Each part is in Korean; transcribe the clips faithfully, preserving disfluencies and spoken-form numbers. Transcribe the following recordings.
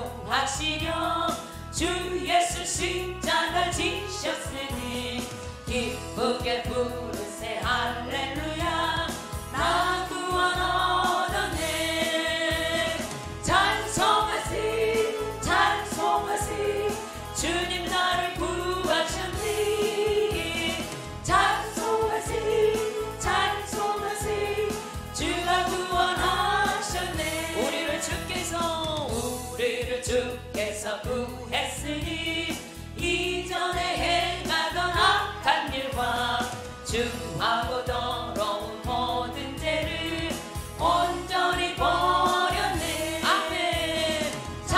구하시려 주 예수 십자가 지셨으니 기쁘게 부르세 할렐루야 나 구원 얻었네. 찬송하시 찬송하시 주님 나를 구하셨니. 찬송하시 찬송하시 주가 구원하셨네. 우리를 주께서 우리를 주께서 구했으니 이전에 행하던 악한 일과 주하고 더러운 모든 죄를 온전히 버렸네. 아멘.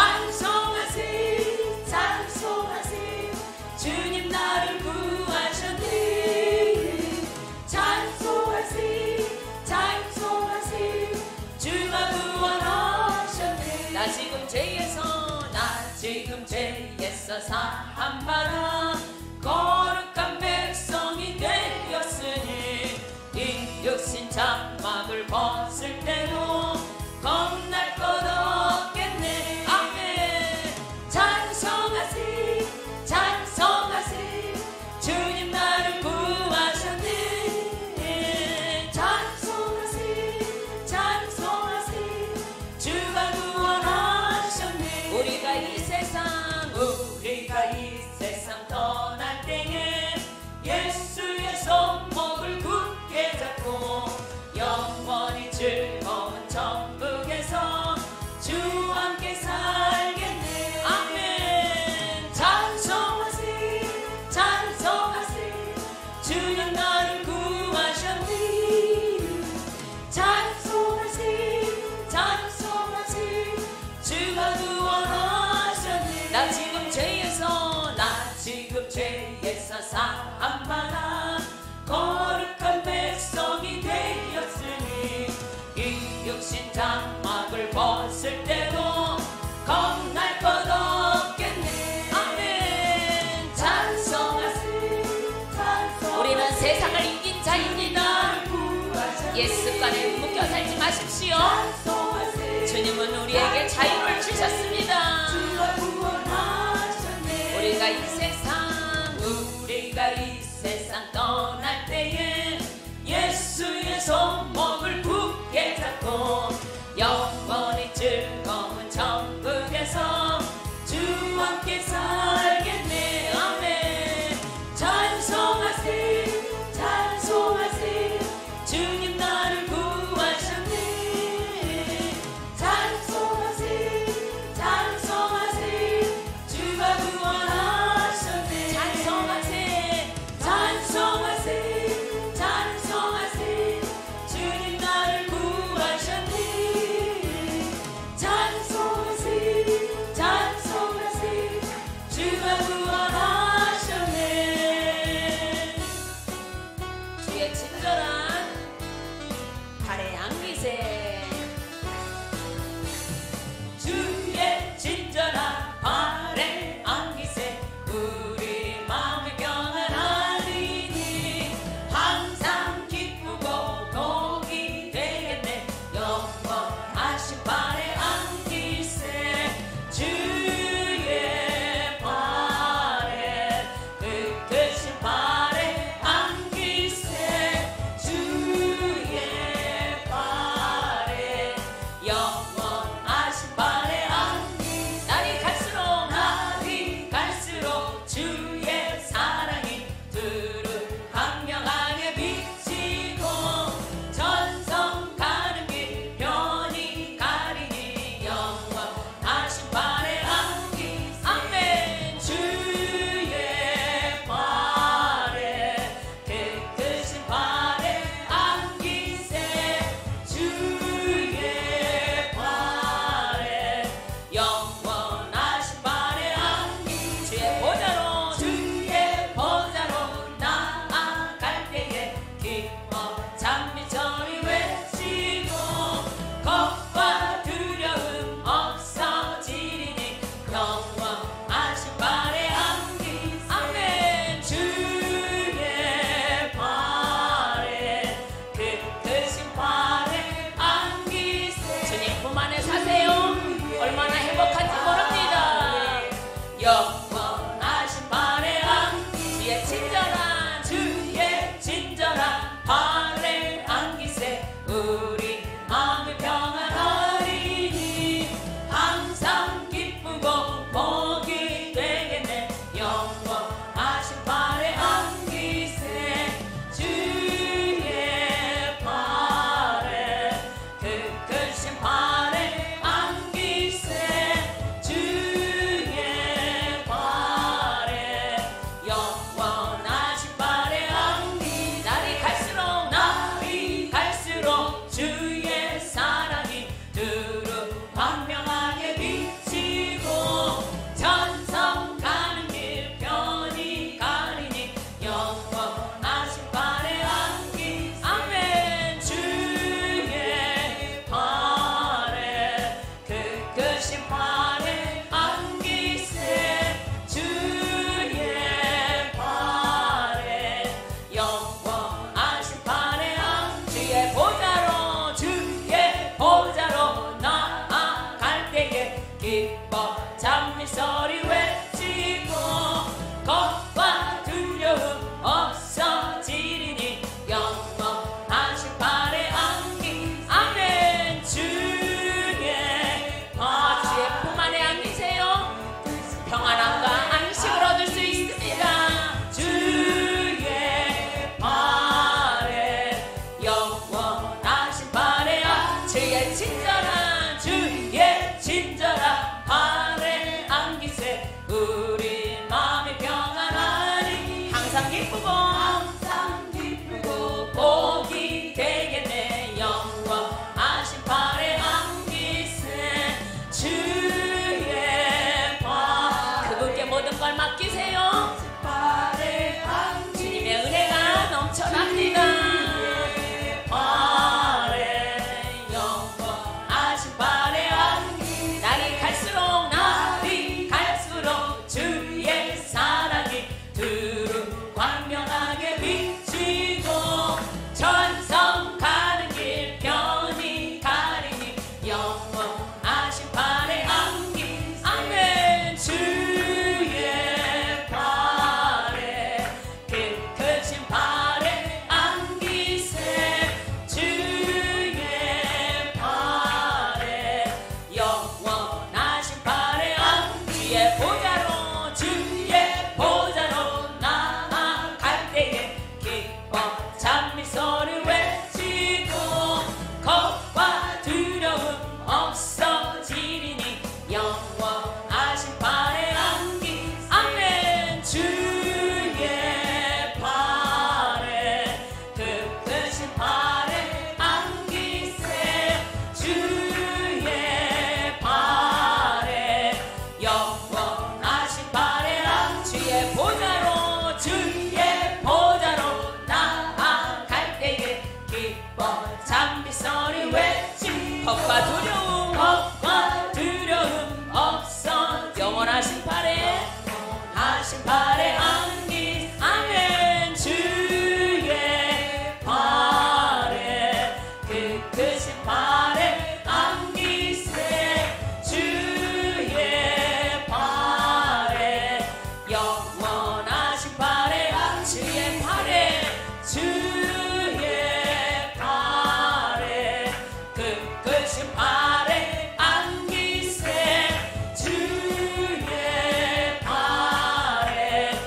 찬송하시 찬송하시 주님 나를 구하셨네. 찬송하시 찬송하시 주가 구원하셨네. 나 지금 죄에서 나 지금 죄에서 사함받아 거룩한 백성이 되었으니 이 육신 장막을 벗을 때도 겁날 것 없겠네. 아멘. 찬송하시 찬송하시 주님 나를 구하셨네. 찬송하시 찬송하시 주가 구원하셨네. 우리가 이 세상 우리가 이 세상 떠날 때에 예수의 손목을 굳게 잡고 영원히 즐거운 천국에서 주와 함께 살겠네. 아멘. 찬송하시 찬송하시 주님 나를 구하셨니. 찬송하시 찬송하시 주가 구원하셨네. 나 지금 죄에서 나 지금 죄에서 사함받아 거룩한 백성이 되었으니 이 육신 장막을 벗을 때도 겁날 것 없겠네. 아멘. 찬송하시 찬송하시 우리는 세상을 이긴 자입니다. 예수 안에 묶여 살지 마십시오. 주님은 우리에게 자유를 주셨습니다. 우리가 이 세상 우리가 이 세상 영원하신 발에 안기세 친절한 주의 친절한 발에 안기세 우리 마음이 평안하리니 항상 기쁘고 복이 되겠네 영원하신 발에 안기세 주의 발에 그 크신 발에 안기세 주의 발에 영원하신 발에 안기 날이 갈수록 날이 갈수록 주의 사랑이 두루 광명하게 비치고 천성 가는 길 편히 가리니 영원하신 발에 안기 아멘 주의 발에 그 크신 발에 안기세 주의 발에 영원하신 발에 안 주의 보좌로 주의 보좌로 나아갈 때에 기뻐 찬미소리 외치고 겁과 두려움 없어지리니 영원하신 발에 안기 아멘 주의 아 주의 품 안에 안기세요 평안함과 안식을 얻을 수 있습니다 주의 발에 영원하신 발에 안 주의 친절한 주의 친절한 발에 안기세 우리 마음이 평안하니 항상 기쁘고 항상 기쁘고 복이 되겠네 영원하신 발에 안기세 주의 발 그분께 모든 걸 맡기세요 발에 안기 주님의 은혜가 넘쳐납니다 발에 영원하신 발에 안기 날이 갈수록 날이 갈수록 주의 사랑이 두루 광명하게 비치고 천성 가는 길 편히 가리니 영원하신 발에 안기 아멘 주의 발에 그 크신 발에 안기세 주의 발에 영원하신 발에 안기의 보좌로 주의 보좌로 나아갈 때에 기뻐 찬미소리 외치고 겁과 두려움 없어지리니 영원하신 발에 안기 아멘 주의 발에 그 크신 발에 안기세 주의 발에 영원하신 발에 안 주의 보좌로 주의 보좌로 나아갈 때에 기뻐 찬미소리 외치 겁과 두려움 겁과 두려움 없어 영원하신 발에 하신 발에 안기 아멘 주의 발에 그 크신 발에 안기세 주의 발에 영원하신 발에 주의 발에 주의 발에 그 크신 발에 안기세 주의 발에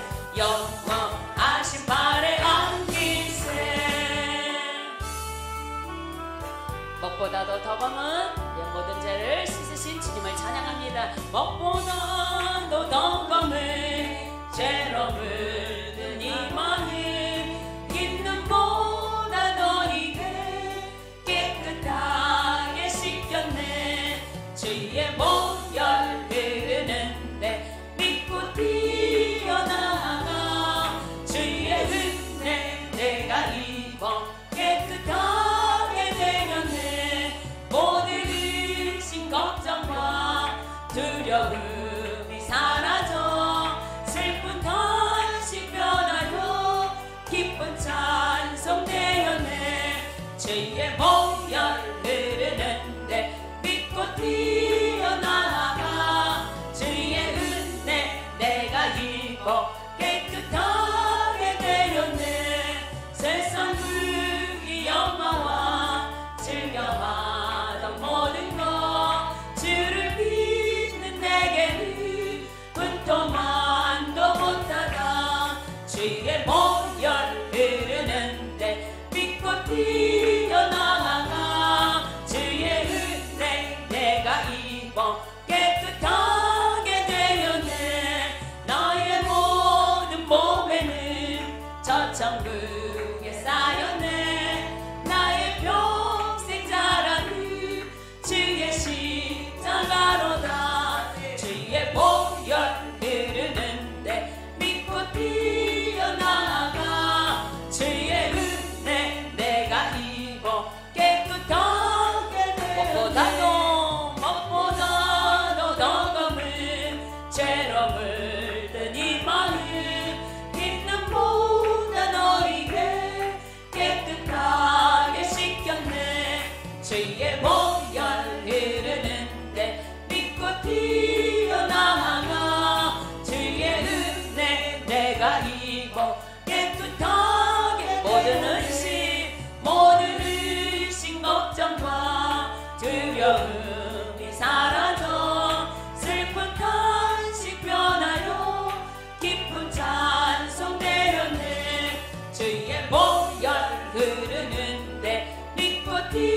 입어 깨끗하게 되었네. 세상 불기 영화와 즐겨하던 모든 것 주를 믿는 내게는 분토만도 못하다. 주의 보혈 흐르는데 믿고 뛰어나가 주의 은혜 내가 입어 깨끗하게 되었네. 나의 모든 몸에는 저천국에 쌓였네. 나의 평생 자랑은 주의 십자가로다. 주의 보혈 흐르는데 믿고 뛰어나가 주의 은혜 내가 입어 깨끗하게 되었네. 무엇보다도 무엇보다도 더 검은 죄로 물든 이 마음 기름보다 너희를 깨끗하게 씻겼네. 주의 보혈 흐르는데 믿고 뛰어나가 주의 은혜 내가 입어 깨끗하게 모든 의심 모든 의심 걱정과 두려움이 사라져 슬픈 탄식 변하여 기쁜 찬송 되었네. 주의 보혈 흐르는데 믿고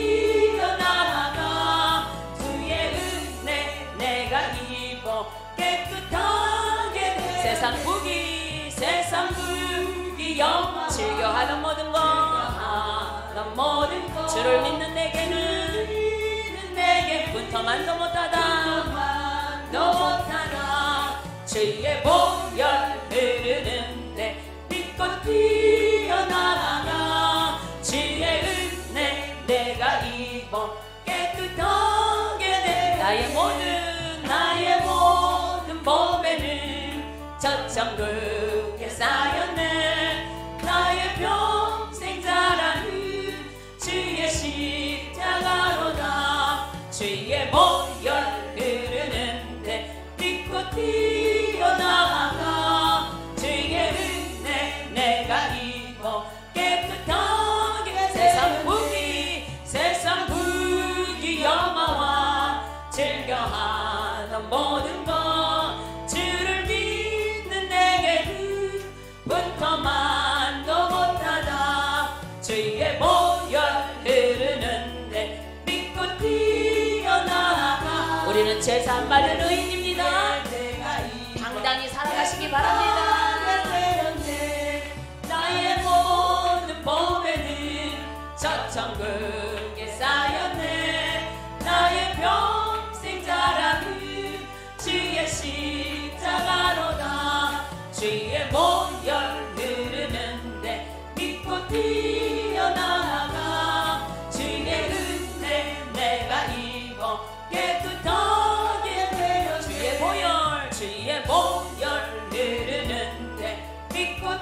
뛰어나가 주의 은혜 내가 입어 깨끗하게 돼. 세상 부기 세상 부기 영화 즐겨하던 모든 것 하던 모든 것 주를 믿는 내게는 내게 분터만도 못하다 너 못하다. 주의 보혈 흐르는데 믿고 뛰어나가 주의 은혜 내가 입어 깨끗하게 돼. 나의 모든 나의 모든 몸에는 저천국에 쌓였네. 나의 평생 자랑은 주의 십자가로다. 주의 보혈 흐르는데 믿고 뛰어나가 주의 은혜 내가 입어 깨끗하게. 세상 부기 세상 부기 영화와 즐겨하던 모든 것 주를 믿는 내게는 분터만도 못하다. 주의 보혈 흐르는데 믿고 뛰어나가 우리는 제사 받은 의인입니다. 당당히 살아가시기 바랍니다. 나의 모든 몸에는 저천국에 쌓였네. 나의 평생 자랑은 주의 십자가로다. 주의 보혈 흐르는데 믿고 뛰어나가 주의 은혜 내가 입어 깨끗하게 되어. 주의 보혈 주의 보혈 흐르는데 믿고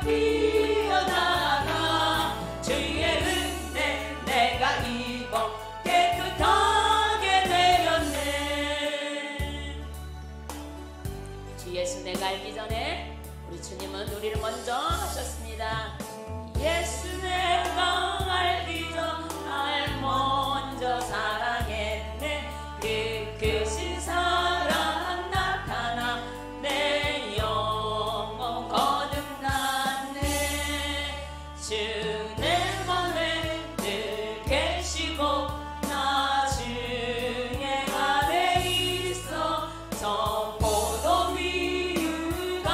뛰어나가 주의 은혜 내가 입어 깨끗하게 되었네. 주 예수 내가 알기 전에 우리 주님은 우리를 먼저 하셨습니다. 예수 내가 알기 전 날 먼저 사랑했네. 그 크신 사랑 나타나 내 영혼 거듭났네. 주 내 맘에 늘 계시고 나 주의 아래 있어. 저 포도 위유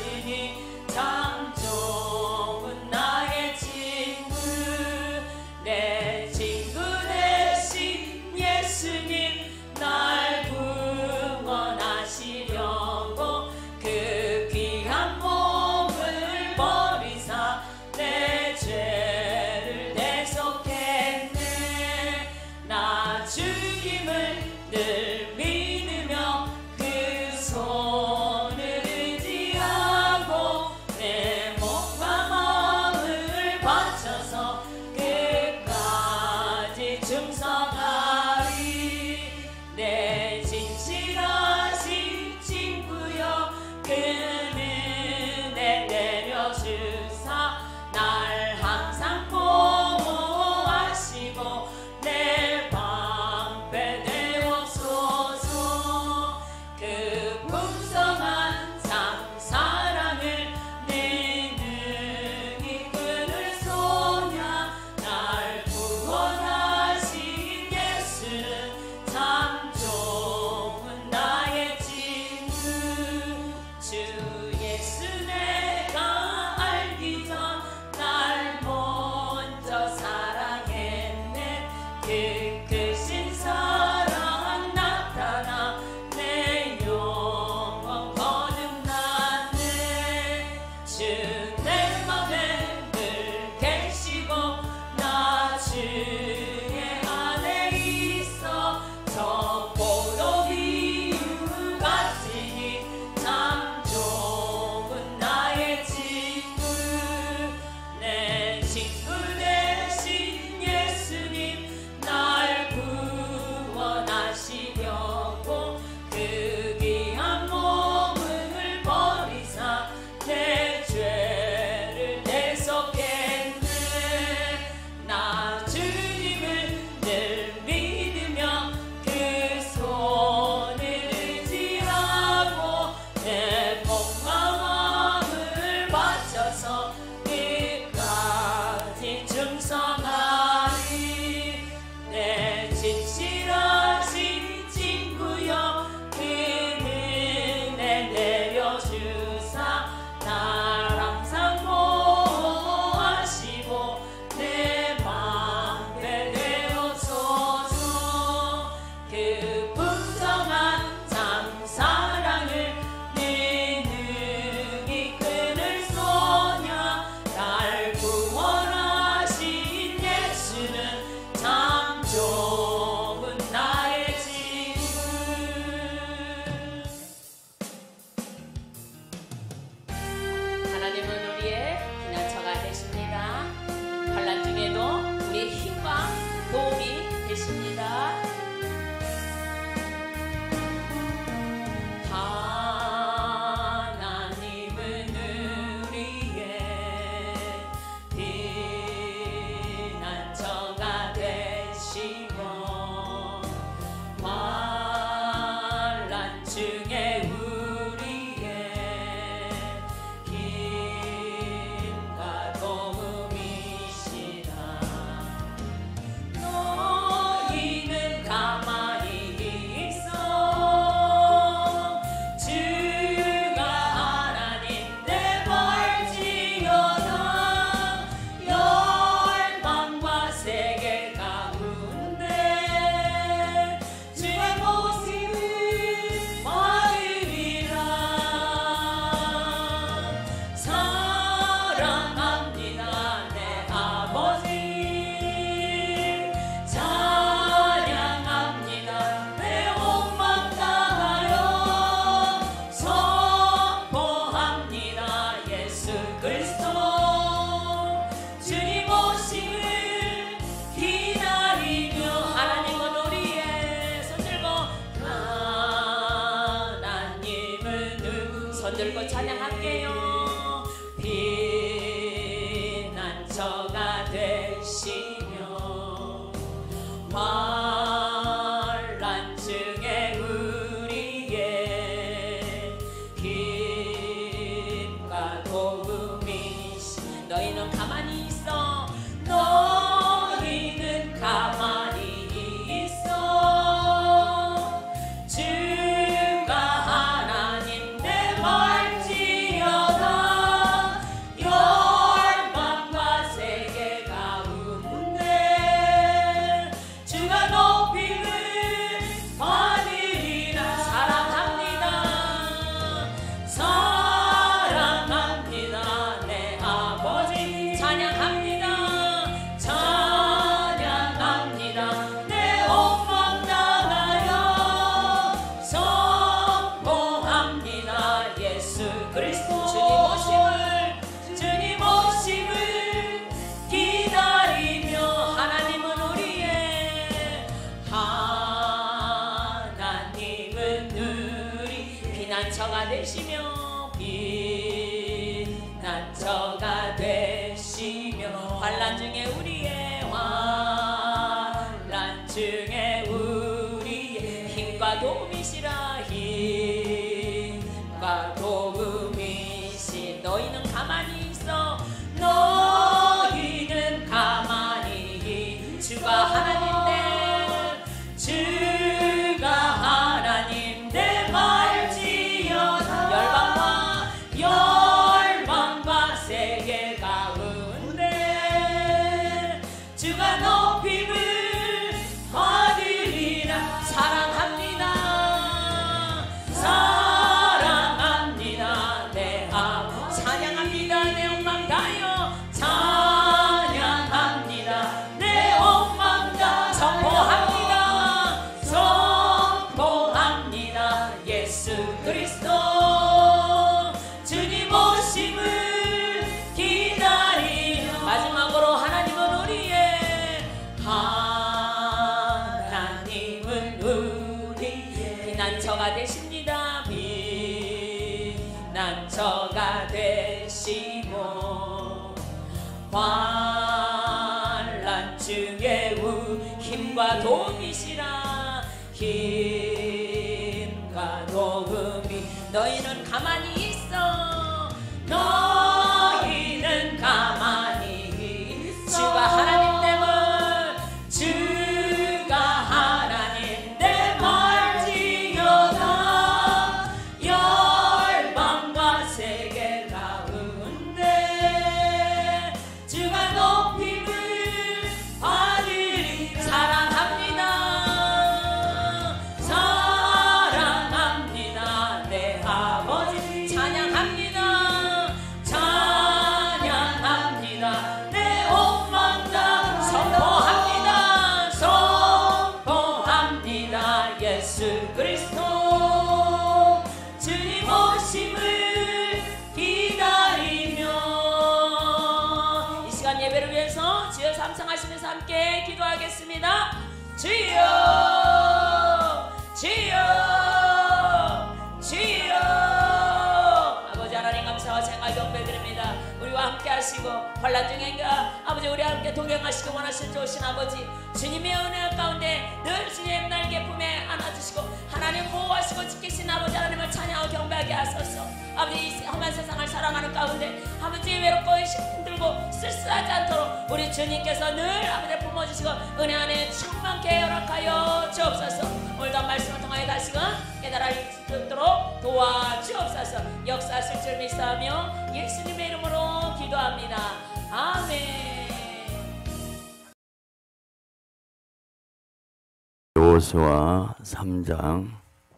같으니 참 좋은 나의 친구. 내 주사 날 항상 보호하시고 내 방패 되옵소서. 그 풍성한 참 사랑을 내 능히 끊을 소냐. 날 구원하신 예수는 참 좋은 나의 친구. 주 예수 내가 알기 전 날 먼저 사랑했네. 그 크신 사랑 나타나 내 영혼 거듭났네. 주 내 맘에 늘 계시고 나 주의 안에 있어. 저 포도 이유 같으니 참 좋은 나의 친구. 내 친구 대신 예수님 날 구원하시려고 그 귀한 몸을 버리사 내 죄를 대속했네. 나 주님을 늘 믿으며 그 손을 의지하고 내 몸과 마음을 바쳐서 끝까지 충성하리. 내 진실하신 친구여 그 은혜 내려주사 날 항상 보호하시고 내 방패 되옵소서. 그 풍성한 참 사랑을 내 능히 끊을 소냐. 날 구원하신 예수는 참 좋은 나의 친구. 하나님은 우리의 피난처가 되십니다. 환난 중에도 우리의 힘과 도움이 되십니다. 하나님은 우리의 피난처가 되시고 환난 중에 우리의 힘과 도움이시라. 너희는 가만히 있어. 주가 하나님 내 발지어다. 열방과 세계 가운데 주의 모습을 받으리라. 사랑합니다 내 아버지. 찬양합니다 내 온맘 다하여. 선포합니다 예수 그리스도. 주님 오심을 기다리며 하나님은 우리의 손들고 하나님은 우- 손들고 찬양할게요. 피난처가 되시며 환난 중에 우리의 힘과 도움이시. 너희는 가만히 있어. 너희는 가만히 있어. 주가 하나님 내 말지어다. 열방과 세계 가운데 주가 높임을 받으리라. 사랑합니다. 사랑합니다 내 아버지. 찬양합니다. 찬양합니다 내 온맘 다하여. 선포합니다 예수 그리스도. 주님 오심을 주님 오심을 기다리며 하나님은 우리의 하나님은 우리 피난처가 되시며 피난 난처가 되시며 환난 중에 우리의 환난 중에 우리의 힘과 도움이시라. 힘과 도움이시. 너희는 가만히 있어. 너희는 가만히. 주가 하나님들 주가 하나님들 말지어다. 열방과 열방과 세계 가운데 주가 높임을 받으리라. 사랑합니다. 사랑합니다. 내 아버 찬양합니다. 내 온 마음 다하여 찬양합니다. 내 온 마음 다 선포합니다. 선포합니다. 예수 그리스도 주님 오심을 기다리며. 마지막으로 하나님은 우리의 하나님은 우리의 피난처가 되십니다. 피난처가 되시고 환난 중에 우 힘과 도움이시라. 힘과 도움이. 너희는 가만히 있어. 너희는 가만히. 주가 하나님 됨을 주가 하나님 됨을 지어다. 열방과 세계 가운데 주가 높임을 받으리. 사랑합니다. 사랑합니다. 내 아버지 찬양합니다. 찬양합니다. 내 온 마음 다 선포합니다. 선포합니다. 예수 그리스도 주님 오심을 기다리며. 이 시간 예배를 위해서 주여 삼창하시면서 함께 기도하겠습니다. 주여 주여 주여. 아버지 하나님 감사와 생활 경배드립니다. 우리와 함께 하시고 환난 중인가 아버지 우리와 함께 동행하시고 원하시는 좋으신 아버지 주님의 은혜 가운데 늘 주님의 날개 품에 안아주시고 하나님 보호하시고 지키신 아버지 하나님을 찬양하고 경배하게 하소서. 아버지 이 험한 세상을 살아가는 가운데 아버지 외롭고 힘들고 쓸쓸하지 않도록 우리 주님께서 늘 아버지 품어주시고 은혜 안에 충만케 허락하여 주옵소서. 오늘도 말씀을 통하여 다시금 깨달아 있도록 도와주옵소서. 역사하실 줄 믿사하며 예수님의 이름으로 기도합니다. 아멘. 여호수아 삼 장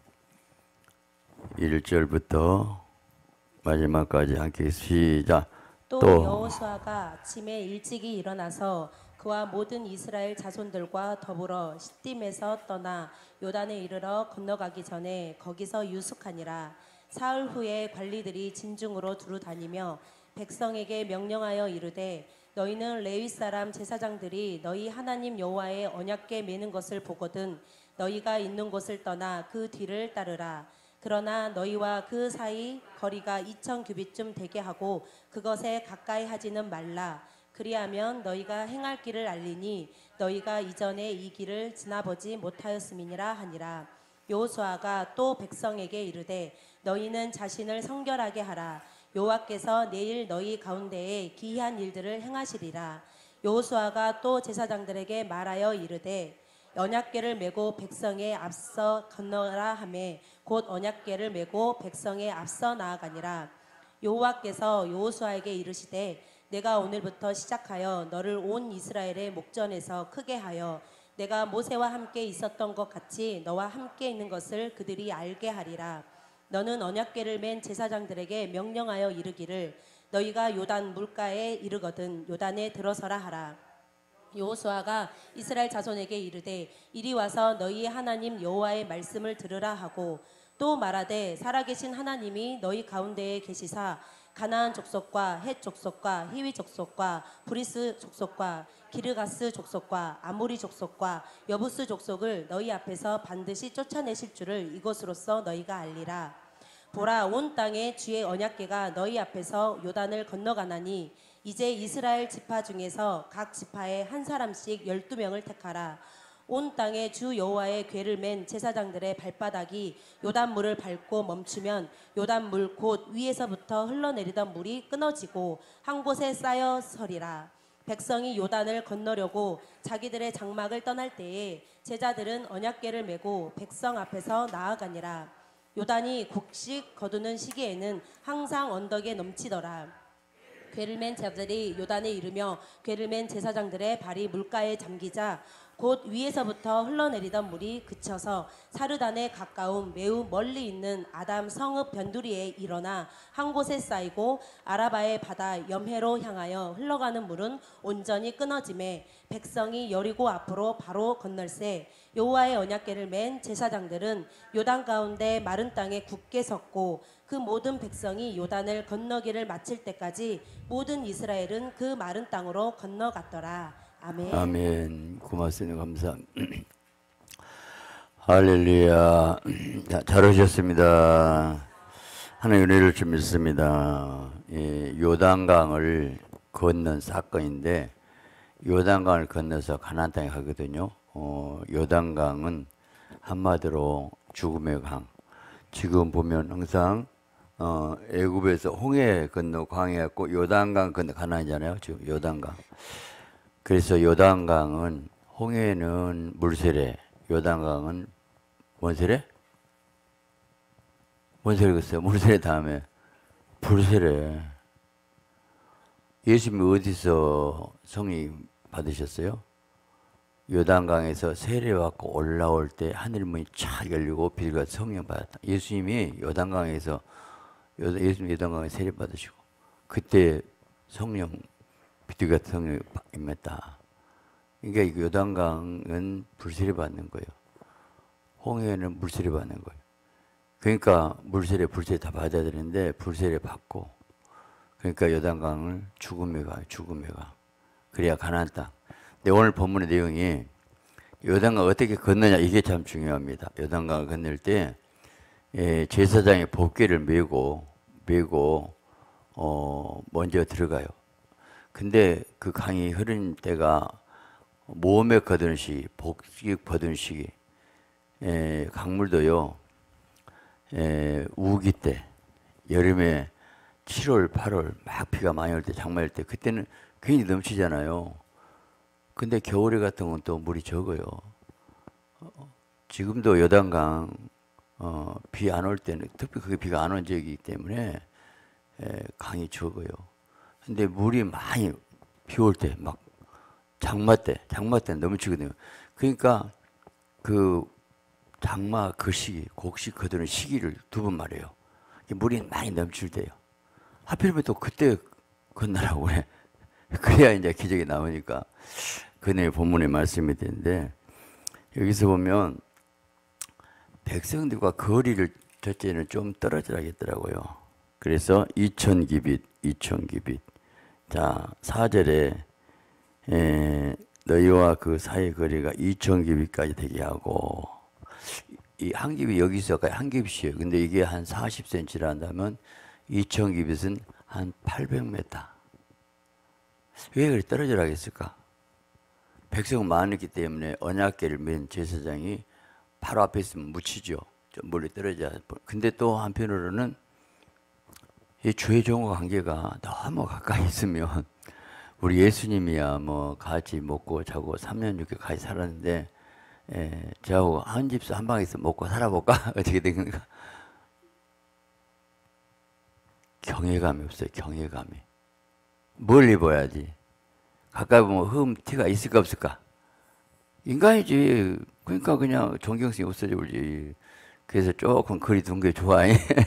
일 절부터 마지막까지 함께 시작. 또, 또 여호수아가 아침에 일찍이 일어나서 그와 모든 이스라엘 자손들과 더불어 시딤에서 떠나 요단에 이르러 건너가기 전에 거기서 유숙하니라. 사흘 후에 관리들이 진중으로 두루 다니며 백성에게 명령하여 이르되 너희는 레위 사람 제사장들이 너희 하나님 여호와의 언약궤 매는 것을 보거든 너희가 있는 곳을 떠나 그 뒤를 따르라. 그러나 너희와 그 사이 거리가 이천 규빗쯤 되게 하고 그것에 가까이 하지는 말라. 그리하면 너희가 행할 길을 알리니 너희가 이전에 이 길을 지나보지 못하였음이니라 하니라. 여호수아가 또 백성에게 이르되 너희는 자신을 성결하게 하라. 여호와께서 내일 너희 가운데에 기이한 일들을 행하시리라. 여호수아가 또 제사장들에게 말하여 이르되 언약궤를 메고 백성에 앞서 건너라 하매 곧 언약궤를 메고 백성에 앞서 나아가니라. 여호와께서 여호수아에게 이르시되 내가 오늘부터 시작하여 너를 온 이스라엘의 목전에서 크게 하여 내가 모세와 함께 있었던 것 같이 너와 함께 있는 것을 그들이 알게 하리라. 너는 언약궤를 맨 제사장들에게 명령하여 이르기를 너희가 요단 물가에 이르거든 요단에 들어서라 하라. 여호수아가 이스라엘 자손에게 이르되 이리 와서 너희 하나님 여호와의 말씀을 들으라 하고 또 말하되 살아계신 하나님이 너희 가운데에 계시사 가나안 족속과 헷 족속과 히위 족속과 브리스 족속과 기르가스 족속과 아모리 족속과 여부스 족속을 너희 앞에서 반드시 쫓아내실 줄을 이것으로써 너희가 알리라. 보라, 온 땅에 주의 언약궤가 너희 앞에서 요단을 건너가나니 이제 이스라엘 지파 중에서 각 지파에 한 사람씩 열두 명을 택하라. 온 땅에 주 여호와의 궤를 맨 제사장들의 발바닥이 요단물을 밟고 멈추면 요단물 곧 위에서부터 흘러내리던 물이 끊어지고 한 곳에 쌓여 서리라. 백성이 요단을 건너려고 자기들의 장막을 떠날 때에 제자들은 언약궤를 메고 백성 앞에서 나아가니라. 요단이 곡식 거두는 시기에는 항상 언덕에 넘치더라. 궤를 맨 자들이 요단에 이르며 궤를 맨 제사장들의 발이 물가에 잠기자 곧 위에서부터 흘러내리던 물이 그쳐서 사르단에 가까운 매우 멀리 있는 아담 성읍 변두리에 일어나 한 곳에 쌓이고 아라바의 바다 염해로 향하여 흘러가는 물은 온전히 끊어지매 백성이 여리고 앞으로 바로 건널세. 여호와의 언약궤를 맨 제사장들은 요단 가운데 마른 땅에 굳게 섰고 그 모든 백성이 요단을 건너기를 마칠 때까지 모든 이스라엘은 그 마른 땅으로 건너갔더라. 아멘. 아멘. 고맙습니다. 감사합니다. 할렐루야. 자, 잘하셨습니다. 하나님 은혜를 좀 믿습니다. 예, 요단강을 건넌 사건인데 요단강을 건너서 가나안 땅에 가거든요. 어, 요단강은 한마디로 죽음의 강. 지금 보면 항상 어, 애굽에서 홍해 건너 광해였고 요단강 건너 가나안이잖아요. 지금 요단강. 그래서 요단강은 홍해는 물세례, 요단강은 뭔 세례? 뭔 세례겠어요? 물세례 다음에 불세례. 예수님이 어디서 성령 받으셨어요? 요단강에서 세례 받고 올라올 때 하늘 문이 쫙 열리고 비둘기가 성령 받았다. 예수님이 요단강에서 예수님 요단강에 세례 받으시고 그때 성령 비둘기 같은 성령이 임했다. 그러니까 요단강은 불세례 받는 거예요. 홍해는 물세례 받는 거예요. 그러니까 물세례, 불세례 다 받아야 되는데 불세례 받고 그러니까 요단강을 죽음의 강, 죽음의 강. 그래야 가나안 땅. 근데 오늘 본문의 내용이 요단강 어떻게 건너냐 이게 참 중요합니다. 요단강을 건널 때 예, 제사장이 법궤를 메고 메고 어, 먼저 들어가요. 근데 그 강이 흐르는 때가 모험에 거두는 시기, 복식 거두는 시기. 에, 강물도요, 에, 우기 때, 여름에 칠월, 팔월 막 비가 많이 올 때, 장마일 때, 그때는 괜히 넘치잖아요. 근데 겨울에 같은 건 또 물이 적어요. 어, 지금도 요단강 어, 비 안 올 때는, 특히 그게 비가 안 온 지역이기 때문에 에, 강이 적어요. 근데 물이 많이 비 올 때, 막 장마 때, 장마 때는 넘치거든요. 그러니까 그 장마 그 시기, 곡식 거두는 시기를 두 번 말해요. 물이 많이 넘칠 때요. 하필이면 또 그때 건너라고 그래. 그래야 이제 기적이 나오니까 그네 본문의 말씀이 되는데 여기서 보면 백성들과 거리를 첫째는 좀 떨어져야 겠더라고요. 그래서 이천 기빗, 이천 기빗. 자, 사 절에 에, 너희와 그 사이 거리가 이천 기빗까지 되게 하고 이 한 기빗 여기서까지 한 기빗이에요. 근데 이게 한 사십 센티미터라 한다면 이천 기빗은 한 팔백 미터. 왜 그렇게 떨어져라겠을까? 백성은 많았기 때문에 언약궤를 맨 제사장이 바로 앞에 있으면 묻히죠. 좀 멀리 떨어져. 근데 또 한편으로는 이 주의 종과 관계가 너무 가까이 있으면 우리 예수님이야 뭐 같이 먹고 자고 삼 년 육 개월 같이 살았는데 에, 저하고 한 집서 한 방에서 먹고 살아볼까? 어떻게 된 건가? 경외감이 없어요. 경외감이. 멀리 봐야지. 가까이 보면 흠 티가 있을까 없을까? 인간이지. 그러니까 그냥 존경심이 없어져 버리지. 그래서 조금 거리 둔 게 좋아.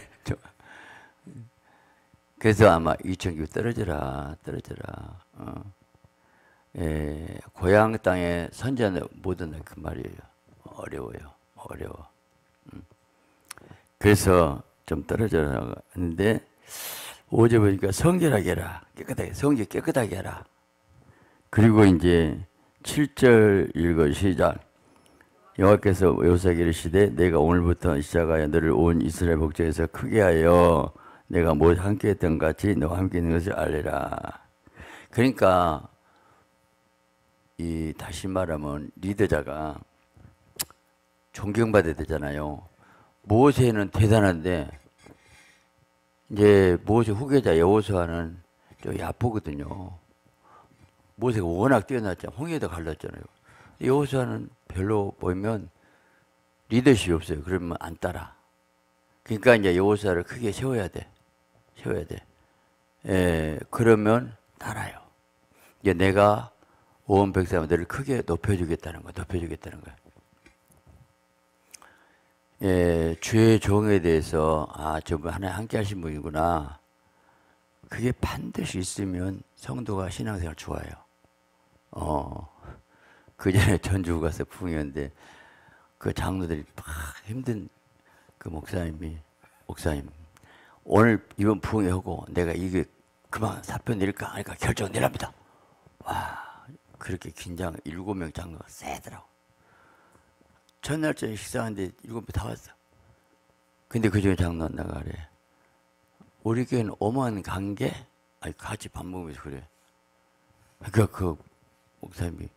그래서 아마 이천 기빗 떨어져라, 떨어져라. 어. 에, 고향 땅에 선지자는 못 얻는 그 말이에요. 어려워요, 어려워. 음. 그래서 좀 떨어져라 하는데 오 절 보니까 성결하게 해라, 깨끗하게, 성질 깨끗하게 해라. 그리고 이제 칠 절 읽어 시작. 여호와께서 여호수아에게 이르시되 내가 오늘부터 시작하여 너를 온 이스라엘 복중에서 크게 하여 내가 못 함께 했던 같이 너와 함께 있는 것을 알리라. 그러니까 이 다시 말하면 리더자가 존경받아야 되잖아요. 모세는 대단한데 이제 모세 후계자 여호수아는 좀 야쁘거든요. 모세가 워낙 뛰어났잖아요. 홍해도 갈랐잖아요. 여호수아는 별로 보면 리더십이 없어요. 그러면 안 따라. 그러니까 이제 여호수아를 크게 세워야 돼. 세워야 돼. 예, 그러면 따라요. 이제 내가 온 백성들을 크게 높여주겠다는 거, 높여주겠다는 거야. 예, 주의 종에 대해서 아, 저분 하나님 함께 하신 분이구나. 그게 반드시 있으면 성도가 신앙생활 좋아요. 어, 그 전에 전주 가서 부흥했는데 그 장로들이 막 힘든 그 목사님이 목사님 오늘 이번 부흥회 하고 내가 이게 그만 사표 내릴까 하니까 결정 내랍니다. 와, 그렇게 긴장 일곱 명 장로가 세더라고. 첫날 저녁 식사하는데 일곱 명 다 왔어. 근데 그 중에 장로 나가 그래. 우리 교회는 오만 관계? 아니 같이 밥 먹으면서 그래. 그러니까 그 목사님이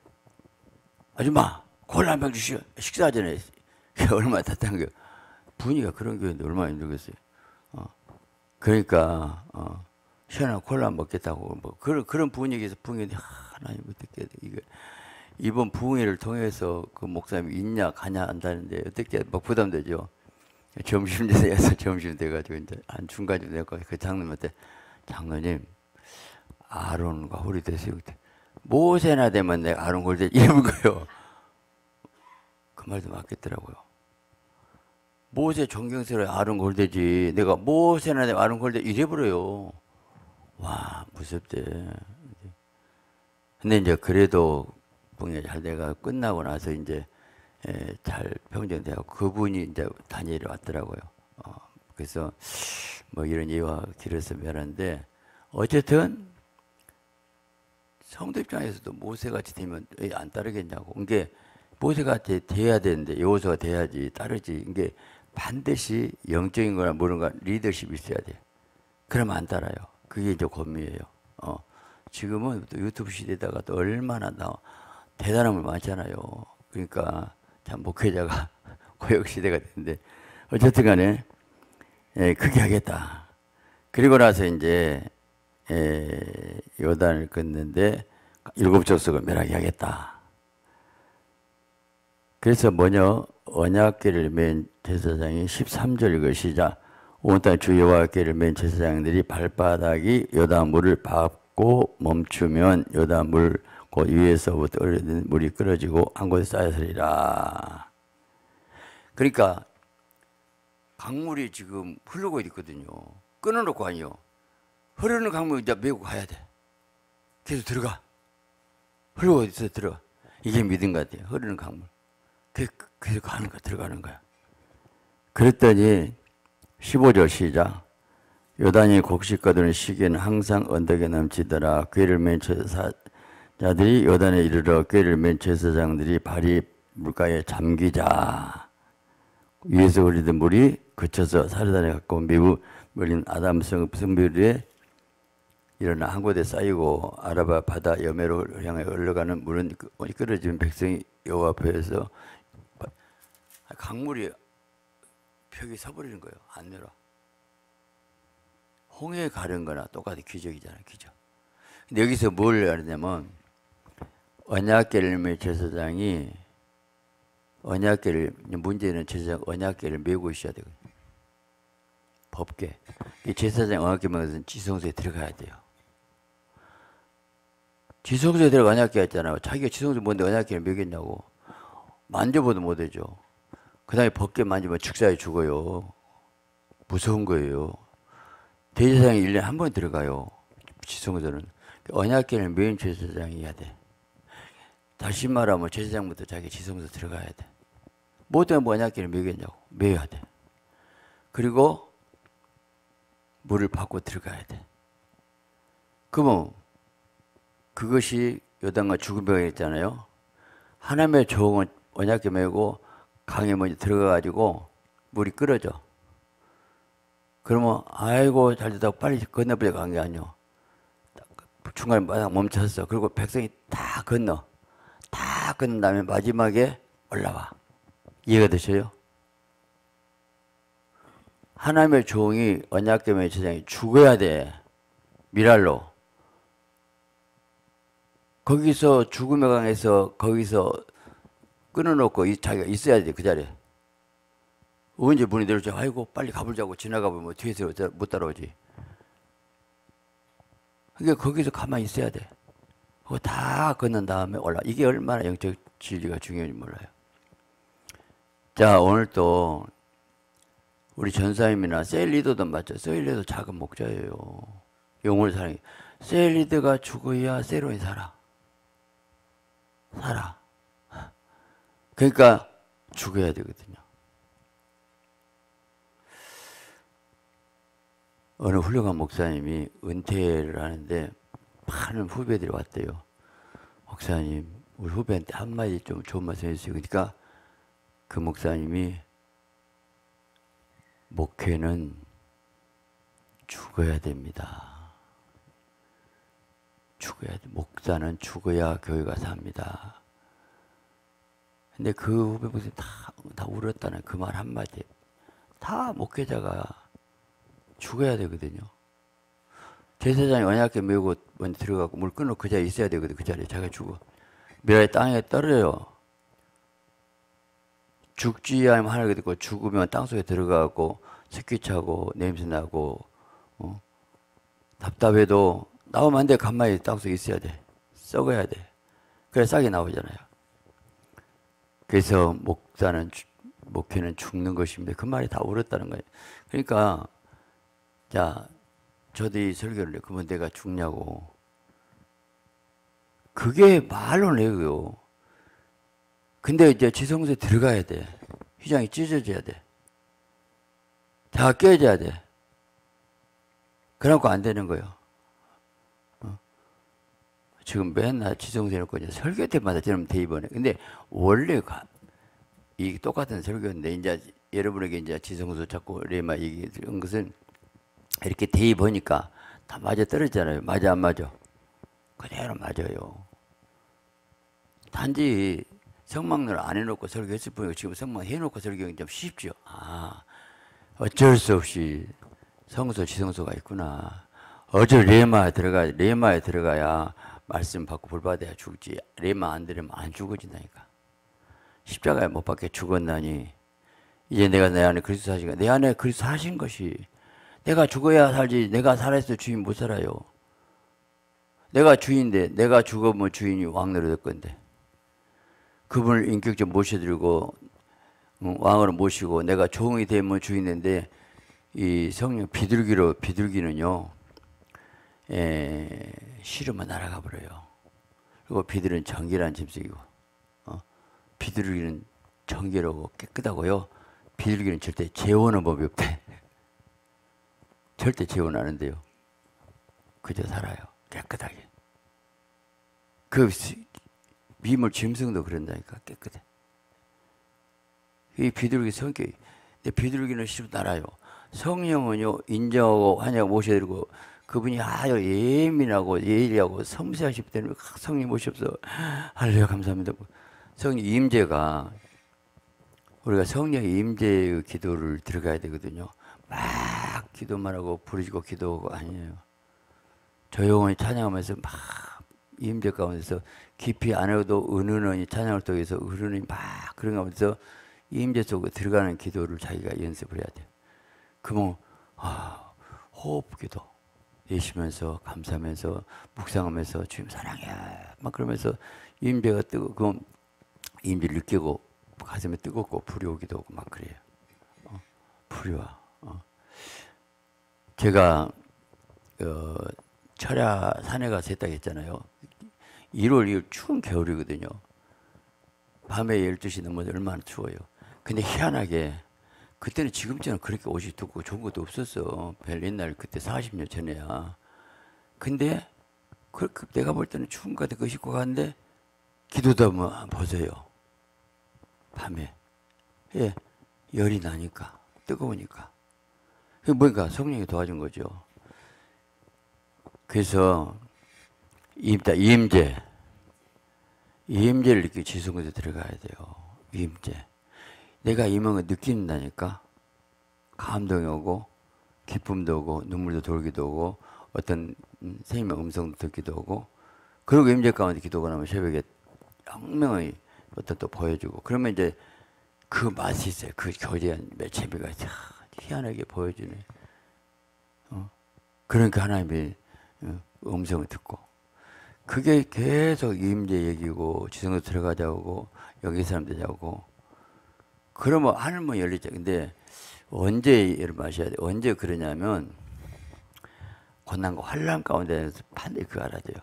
아줌마 콜라 한 병 주시오. 식사 전에 얼마나 탔다는 게 분위기가 그런 교회인데 얼마나 힘들겠어요. 어. 그러니까 어. 시원한 콜라 먹겠다고 뭐 그런 그런 분위기에서 부흥회인데 하나님 어떻게 이거 이번 부흥회를 통해서 그 목사님이 있냐 가냐 한다는데 어떻게 막 부담되죠. 점심때에서 점심 돼가지고 이제 한 중간쯤 되고 그 장로한테 장로님 아론과 홀이 되세요. 모세나 되면 내가 아론 홀 되 이러는 거예요. 그 말도 맞겠더라고요. 모세 존경스러워 아론 홀 되지. 내가 모세나 되면 아론 홀 되 이래버려요. 와 무섭대. 근데 이제 그래도 부흥회 잘 돼가 끝나고 나서 이제 예, 잘 평정되고 그분이 이제 다니엘이 왔더라고요. 어, 그래서 뭐 이런 예와 길어서 미안한데 어쨌든 성도 입장에서도 모세같이 되면 왜 안 따르겠냐고. 이게 모세같이 돼야 되는데 여호수아가 돼야지 따르지. 이게 반드시 영적인 거나 모르는 거 리더십이 있어야 돼. 그러면 안 따라요. 그게 이제 권미예요. 어, 지금은 또 유튜브 시대에다가 또 얼마나 나 대단한 분 많잖아요. 그러니까 참 목회자가 고역 시대가 됐는데 어쨌든 간에 예, 크게 하겠다. 그리고 나서 이제 예, 요단을 끊는데 일곱 족속을 멸하게 하겠다. 그래서 뭐냐 언약궤를 맨 제사장이 십삼 절 읽으시자 온 땅 주 여호와께를 맨 제사장들이 발바닥이 요단 물을 밟고 멈추면 요단 물 그 위에서부터 흐르는 물이 끓어지고 한 곳에 쌓여서리라. 그러니까 강물이 지금 흐르고 있거든요. 끊어놓고 아니요. 흐르는 강물 이제 메고 가야 돼. 계속 들어가. 흐르고 있어 들어가. 이게 믿음 같아요. 흐르는 강물. 계속 가는 거야. 들어가는 거야. 그랬더니 십오 절 시작. 요단이 곡식 거두는 시기에는 항상 언덕에 넘치더라. 궤를 맨 제사자들이 요단에 이르러 궤를 맨 제사장들이 발이 물가에 잠기자. 위에서 흐르던 물이 그쳐서 사르단에 가까운 미국 멀린 아담 성벽 일어나 한 곳에 쌓이고 아라바 바다 여매로 향해 흘러가는 물은 끓어지면 백성이 여호와 앞에서 강물이 벽이 서버리는 거예요. 안 내려. 홍해 가른 거나 똑같은 기적이잖아요. 기적. 근데 여기서 뭘 하냐면 언약궤를 메 제사장이 언약궤를 문제는 제사장 언약궤를 메고 있어야 되거든요. 법궤. 이 제사장 언약궤만 지성소에 들어가야 돼요. 지성소에 들어가 언약궤 했잖아요. 자기가 지성소 뭔데 언약궤를 메겠냐고. 만져보도 못하죠. 그 다음에 법궤 만지면 축사에 죽어요. 무서운 거예요. 대제사장이 일 년에 한 번 들어가요. 지성소는. 언약궤를 메인 제사장이 해야 돼. 다시 말하면 제사장부터 자기 지성소 들어가야 돼. 뭐 때문에 언약궤를 메겠냐고. 메야 돼. 그리고 물을 받고 들어가야 돼. 그러면 그것이 요단과 죽은 벽에 있잖아요. 하나님의 종은 언약궤 메고 강에 먼저 들어가가지고 물이 끓어져. 그러면 아이고 잘 됐다고 빨리 건너보려고 한 게 아니오. 중간에 멈췄어. 그리고 백성이 다 건너. 다 건넌 다음에 마지막에 올라와. 이해가 되셔요? 하나님의 종이 언약궤 제사장이 죽어야 돼. 미랄로. 거기서 죽음의 강에서 거기서 끊어놓고 이 자기가 있어야 돼. 그 자리에. 언제 문이 내려오자 아이고 빨리 가보자고 지나가 보면 뒤에서 못 따라오지. 그러니까 거기서 가만히 있어야 돼. 그거 다 건넌 다음에 올라. 이게 얼마나 영적 진리가 중요한지 몰라요. 자, 오늘 또 우리 전사님이나 셀리더도 맞죠. 셀리더도 작은 목자예요. 영혼을 사랑해. 셀리더가 죽어야 세론이 살아. 살아. 그러니까 죽어야 되거든요. 어느 훌륭한 목사님이 은퇴를 하는데 많은 후배들이 왔대요. 목사님, 우리 후배한테 한마디 좀 좋은 말씀 해주세요. 그러니까 그 목사님이 목회는 죽어야 됩니다. 죽어야 돼. 목사는 죽어야 교회가 삽니다. 근데 그 후배 목사님 다, 다 울었다는 그 말 한마디. 다 목회자가 죽어야 되거든요. 제사장이 언약궤 메고 먼저 들어가고 물 끊어 그 자리에 있어야 되거든. 그 자리에 자기가 죽어. 미라의 땅에 떨어져요. 죽지 않으면 하늘에 듣고 죽으면 땅속에 들어가고 습기 차고 냄새 나고 어? 답답해도 나오면 안 돼. 가만히 땅속에 있어야 돼. 썩어야 돼. 그래 싹이 나오잖아요. 그래서 목사는 목회는 죽는 것입니다. 그 말이 다 옳았다는 거예요. 그러니까 자 저도 이 설교를 해. 그러면 내가 죽냐고. 그게 말로는 해요. 근데 이제 지성소에 들어가야 돼. 휘장이 찢어져야 돼. 다 깨져야 돼. 그래갖고 안 되는 거예요. 어? 지금 맨날 지성소에 놓고 이제 설교 때마다 저는 대입원해. 근데 원래가 이 똑같은 설교인데 이제 여러분에게 이제 지성소 자꾸 레마 얘기한 것은 이렇게 대입하니까 다 맞아 떨어지잖아요. 맞아 안 맞아? 그대로 맞아요. 단지 성막을 안 해놓고 설교했을 뿐이고 지금 성막 해놓고 설교하기 좀 쉽죠. 아, 어쩔 수 없이 성소 지성소가 있구나. 어쩔 레마에 들어가야 레마에 들어가야 말씀 받고 볼 받아야 죽지. 레마 안 들으면 안 죽어진다니까. 십자가에 못 박혀 죽었나니 이제 내가 내 안에 그리스도 사시가 내 안에 그리스도 사신 것이 내가 죽어야 살지. 내가 살아서 주인 못 살아요. 내가 주인인데 내가 죽으면 주인이 왕노릇 될 건데 그분을 인격적으로 모셔드리고 왕으로 모시고 내가 종이 되면 주인인데 이 성령 비둘기로 비둘기는요 에, 싫으면 날아가 버려요. 그리고 비둘기는 정결한 짐승이고 어? 비둘기는 정결하고 깨끗하고요. 비둘기는 절대 재혼의 법이 없대. 절대 재혼 안 한대요. 그저 살아요. 깨끗하게. 그 미물 짐승도 그런다니까. 깨끗해. 이 비둘기 성격이. 근데 비둘기는 싫으면 날아요. 성령은요 인정하고 환영하고 모셔드리고 그분이 아주 예민하고 예리하고 섬세하실 때는 성령 모셔서 할렐루야 감사합니다. 성령 임재가 우리가 성령 임재의 기도를 들어가야 되거든요. 막 기도만 하고 부르짖고 기도하고 아니에요. 조용히 찬양하면서 막 임재 가운데서 깊이 안 해도 은은히 찬양을 통해서 은은히 막 그런 가운데서 임재 속에 들어가는 기도를 자기가 연습을 해야 돼요. 그러면 아, 호흡기도 내쉬면서 감사하면서 묵상하면서 주님 사랑해 막 그러면서 임재가 뜨고 그 임재를 느끼고 가슴에 뜨겁고 불이 오기도 하고 막 그래요. 어, 불이 와. 어. 제가 어, 철야 산에 가서 했다고 했잖아요. 일월 이일 추운 겨울이거든요. 밤에 열두 시 넘어서 얼마나 추워요. 근데 희한하게 그때는 지금처럼 그렇게 옷이 덥고 좋은 것도 없었어. 별 옛날 그때 사십 년 전에야. 근데 그, 그 내가 볼 때는 추운 것 같아. 그 입고 갔는데 기도도 한번 벗어요. 밤에. 예, 열이 나니까, 뜨거우니까. 그게 뭐니까 성령이 도와준 거죠. 그래서 임자, 임재, 임재를 이렇게 지성에서 들어가야 돼요. 임재. 내가 임한 걸 느낀다니까. 감동이 오고, 기쁨도 오고, 눈물도 돌기도 오고, 어떤 생명의 음성도 듣기도 오고, 그리고 임재 가운데 기도가 나면 새벽에 혁명의 어떤 또 보여주고, 그러면 이제 그 맛이 있어요. 그 교제한 매체비가 희한하게 보여주네. 어? 그러니까 하나님의 음성을 듣고, 그게 계속 임재 얘기고, 지성으로 들어가자고, 여기 사람들이자고, 그러면 하늘문 열리죠. 근데 언제 여러분 아셔야 돼요. 언제 그러냐면, 고난과 환란 가운데서 반드시 그거 알아야 돼요.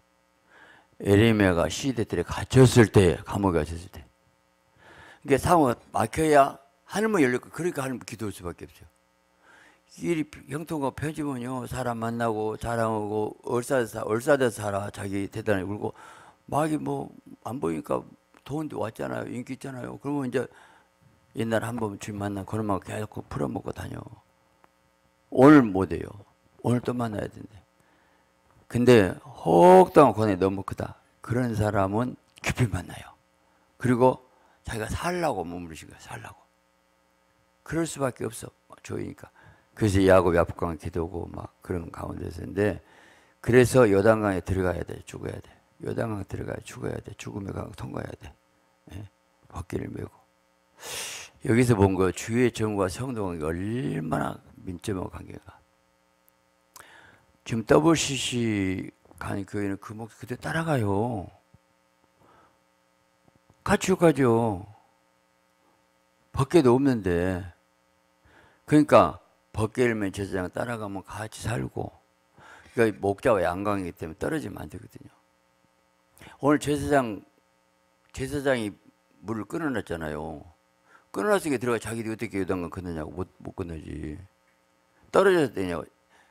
에레미야가 시대들에 갇혔을 때, 감옥에 갇혔을 때. 그러니까 상황이 막혀야 하늘문 열리고, 그러니까 하늘문 기도할 수밖에 없죠. 일이 형통과 펴지면요, 사람 만나고 자랑하고 얼싸돼서 얼싸돼서 살아. 자기 대단히 울고 막이 뭐 안 보이니까 돈도 왔잖아요. 인기 있잖아요. 그러면 이제 옛날 한 번 주인 만나 그런만 계속 풀어먹고 다녀. 오늘 못해요. 오늘 또 만나야 된대. 근데 혹독한 고난이 너무 크다. 그런 사람은 깊이 만나요. 그리고 자기가 살라고 머무르신 거야. 살라고. 그럴 수밖에 없어. 조이니까. 그래서 야곱이 아프강 기도고 막 그런 가운데서인데, 그래서 요단강에 들어가야 돼. 죽어야 돼. 요단강 들어가야 죽어야 돼. 죽음의 강 통과해야 돼. 예? 바퀴를 메고. 여기서 본 거 주의 정과 성도관계가 얼마나 민점한 관계가. 지금 더블유씨씨 가는 교회는 그 목소리 그대로 따라가요. 같이 가죠. 밖에도 없는데. 그러니까 벗게 일면 제사장 따라가면 같이 살고, 그러니까 목자와 양강이기 때문에 떨어지면 안 되거든요. 오늘 제사장, 제사장이 물을 끊어놨잖아요. 끊어놨으니까 들어가 자기들이 어떻게 요단강 건너냐고. 못, 못 건너지. 떨어져야 되냐고.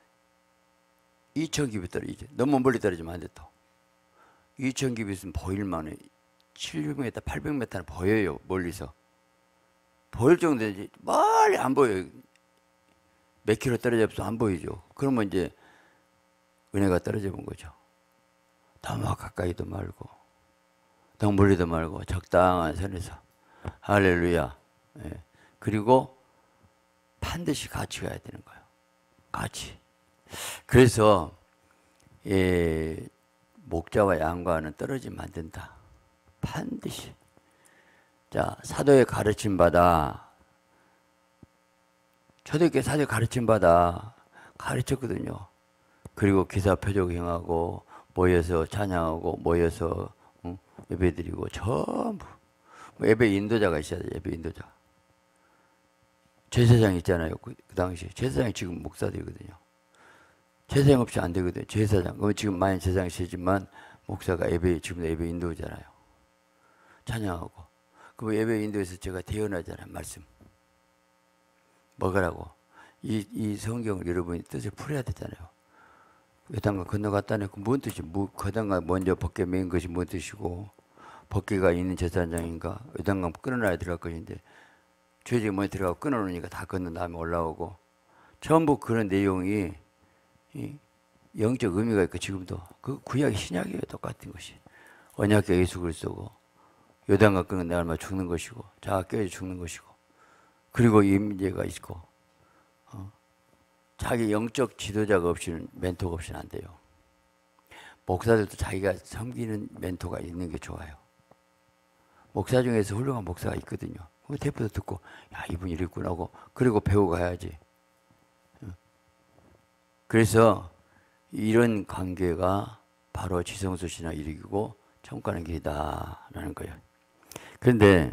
이천 깁이 떨어지지. 너무 멀리 떨어지면 안 돼, 또. 이천 깁이 있으면 보일만해. 칠백 미터, 팔백 미터는 보여요, 멀리서. 보일 정도지. 멀리 안 보여요. 몇 킬로 떨어져서 안 보이죠. 그러면 이제 은혜가 떨어져 본 거죠. 너무 가까이도 말고, 너무 멀리도 말고, 적당한 선에서. 할렐루야. 예. 그리고 반드시 같이 가야 되는 거예요. 같이. 그래서, 예, 목자와 양과는 떨어지면 안 된다. 반드시. 자, 사도의 가르침 받아. 초대교회 사도의 가르침 받아 가르쳤거든요. 그리고 기사 표적 행하고 모여서 찬양하고 모여서 응? 예배드리고 전부 예배 인도자가 있어야 돼. 예배 인도자. 제사장 있잖아요. 그, 그 당시 제사장이 지금 목사들이거든요. 제사장 없이 안 되거든요. 제사장. 그럼 지금 많이 제사장이 세지만 목사가 예배 지금 예배 인도잖아요. 찬양하고. 그 예배 인도에서 제가 대언하잖아요. 말씀. 먹으라고. 이, 이 성경을 여러분이 뜻을 풀어야 되잖아요. 요단강 건너갔다네. 그 뭔 뜻이, 뭐, 요단강 먼저 벗게 맨 것이 뭔 뜻이고, 벗게가 있는 제사장인가, 요단강 끊어놔야 들어갈 것인데, 죄지가 먼저 들어가고 끊어놓으니까 다 건너 다음에 올라오고, 전부 그런 내용이, 이, 영적 의미가 있고, 지금도. 그 구약이 신약이에요. 똑같은 것이. 언약계 예수 그리스도고, 요단강 끊어 내가 얼마 죽는 것이고, 자가 깨져 죽는 것이고, 그리고 임재가 있고, 어? 자기 영적 지도자가 없이는, 멘토가 없이는 안 돼요. 목사들도 자기가 섬기는 멘토가 있는 게 좋아요. 목사 중에서 훌륭한 목사가 있거든요. 대표도 듣고, 야, 이분이 이랬구나 하고, 그리고 배우고 가야지. 어? 그래서 이런 관계가 바로 지성소신화 일이고 청구하는 길이다라는 거예요. 그런데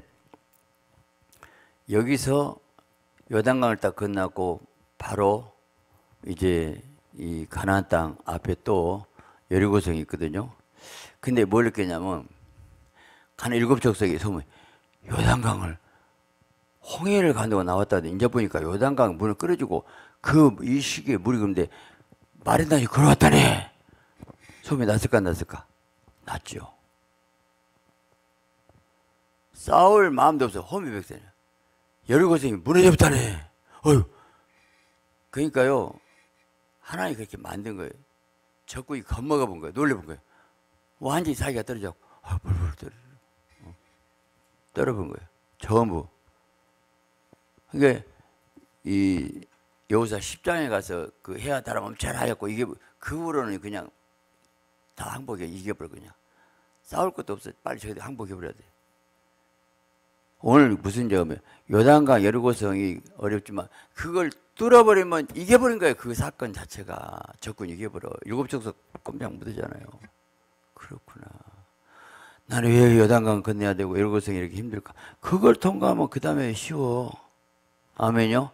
여기서 요단강을 딱 건너고 바로 이제 이 가나안 땅 앞에 또 여리고성이 있거든요. 근데 뭘 느꼈냐면 가나안 일곱 족속이 소문 요단강을 홍해를 간다고 나왔다는데 이제 보니까 요단강 문을 끌어주고 그 이 시기에 물이 그런데 마린단이 걸어왔다네. 소문이 났을까 안 났을까? 났죠. 싸울 마음도 없어. 호미백산이야. 여리고성이 무너져버다네. 어휴. 그러니까요, 하나님이 그렇게 만든 거예요. 적군이 겁먹어 본 거예요. 놀려본 거예요. 완전히 자기가 떨어져. 아, 벌벌 떨어. 어. 떨어본 거예요. 전부. 그러니까 이 여호수아 십 장에 가서 그 해야 달아면 잘하였고, 이게 그 후로는 그냥 다 항복해. 이겨버려. 그냥 싸울 것도 없어. 빨리 저희들 항복해버려야 돼. 오늘 무슨 점이에요? 요단강 여리고성이 어렵지만 그걸 뚫어버리면 이겨버린 거예요. 그 사건 자체가. 적군이 이겨버려. 일곱 족속 꼼짝 못하잖아요. 그렇구나. 나는 왜 요단강 건너야 되고 여리고성이 이렇게 힘들까? 그걸 통과하면 그 다음에 쉬워. 아멘요?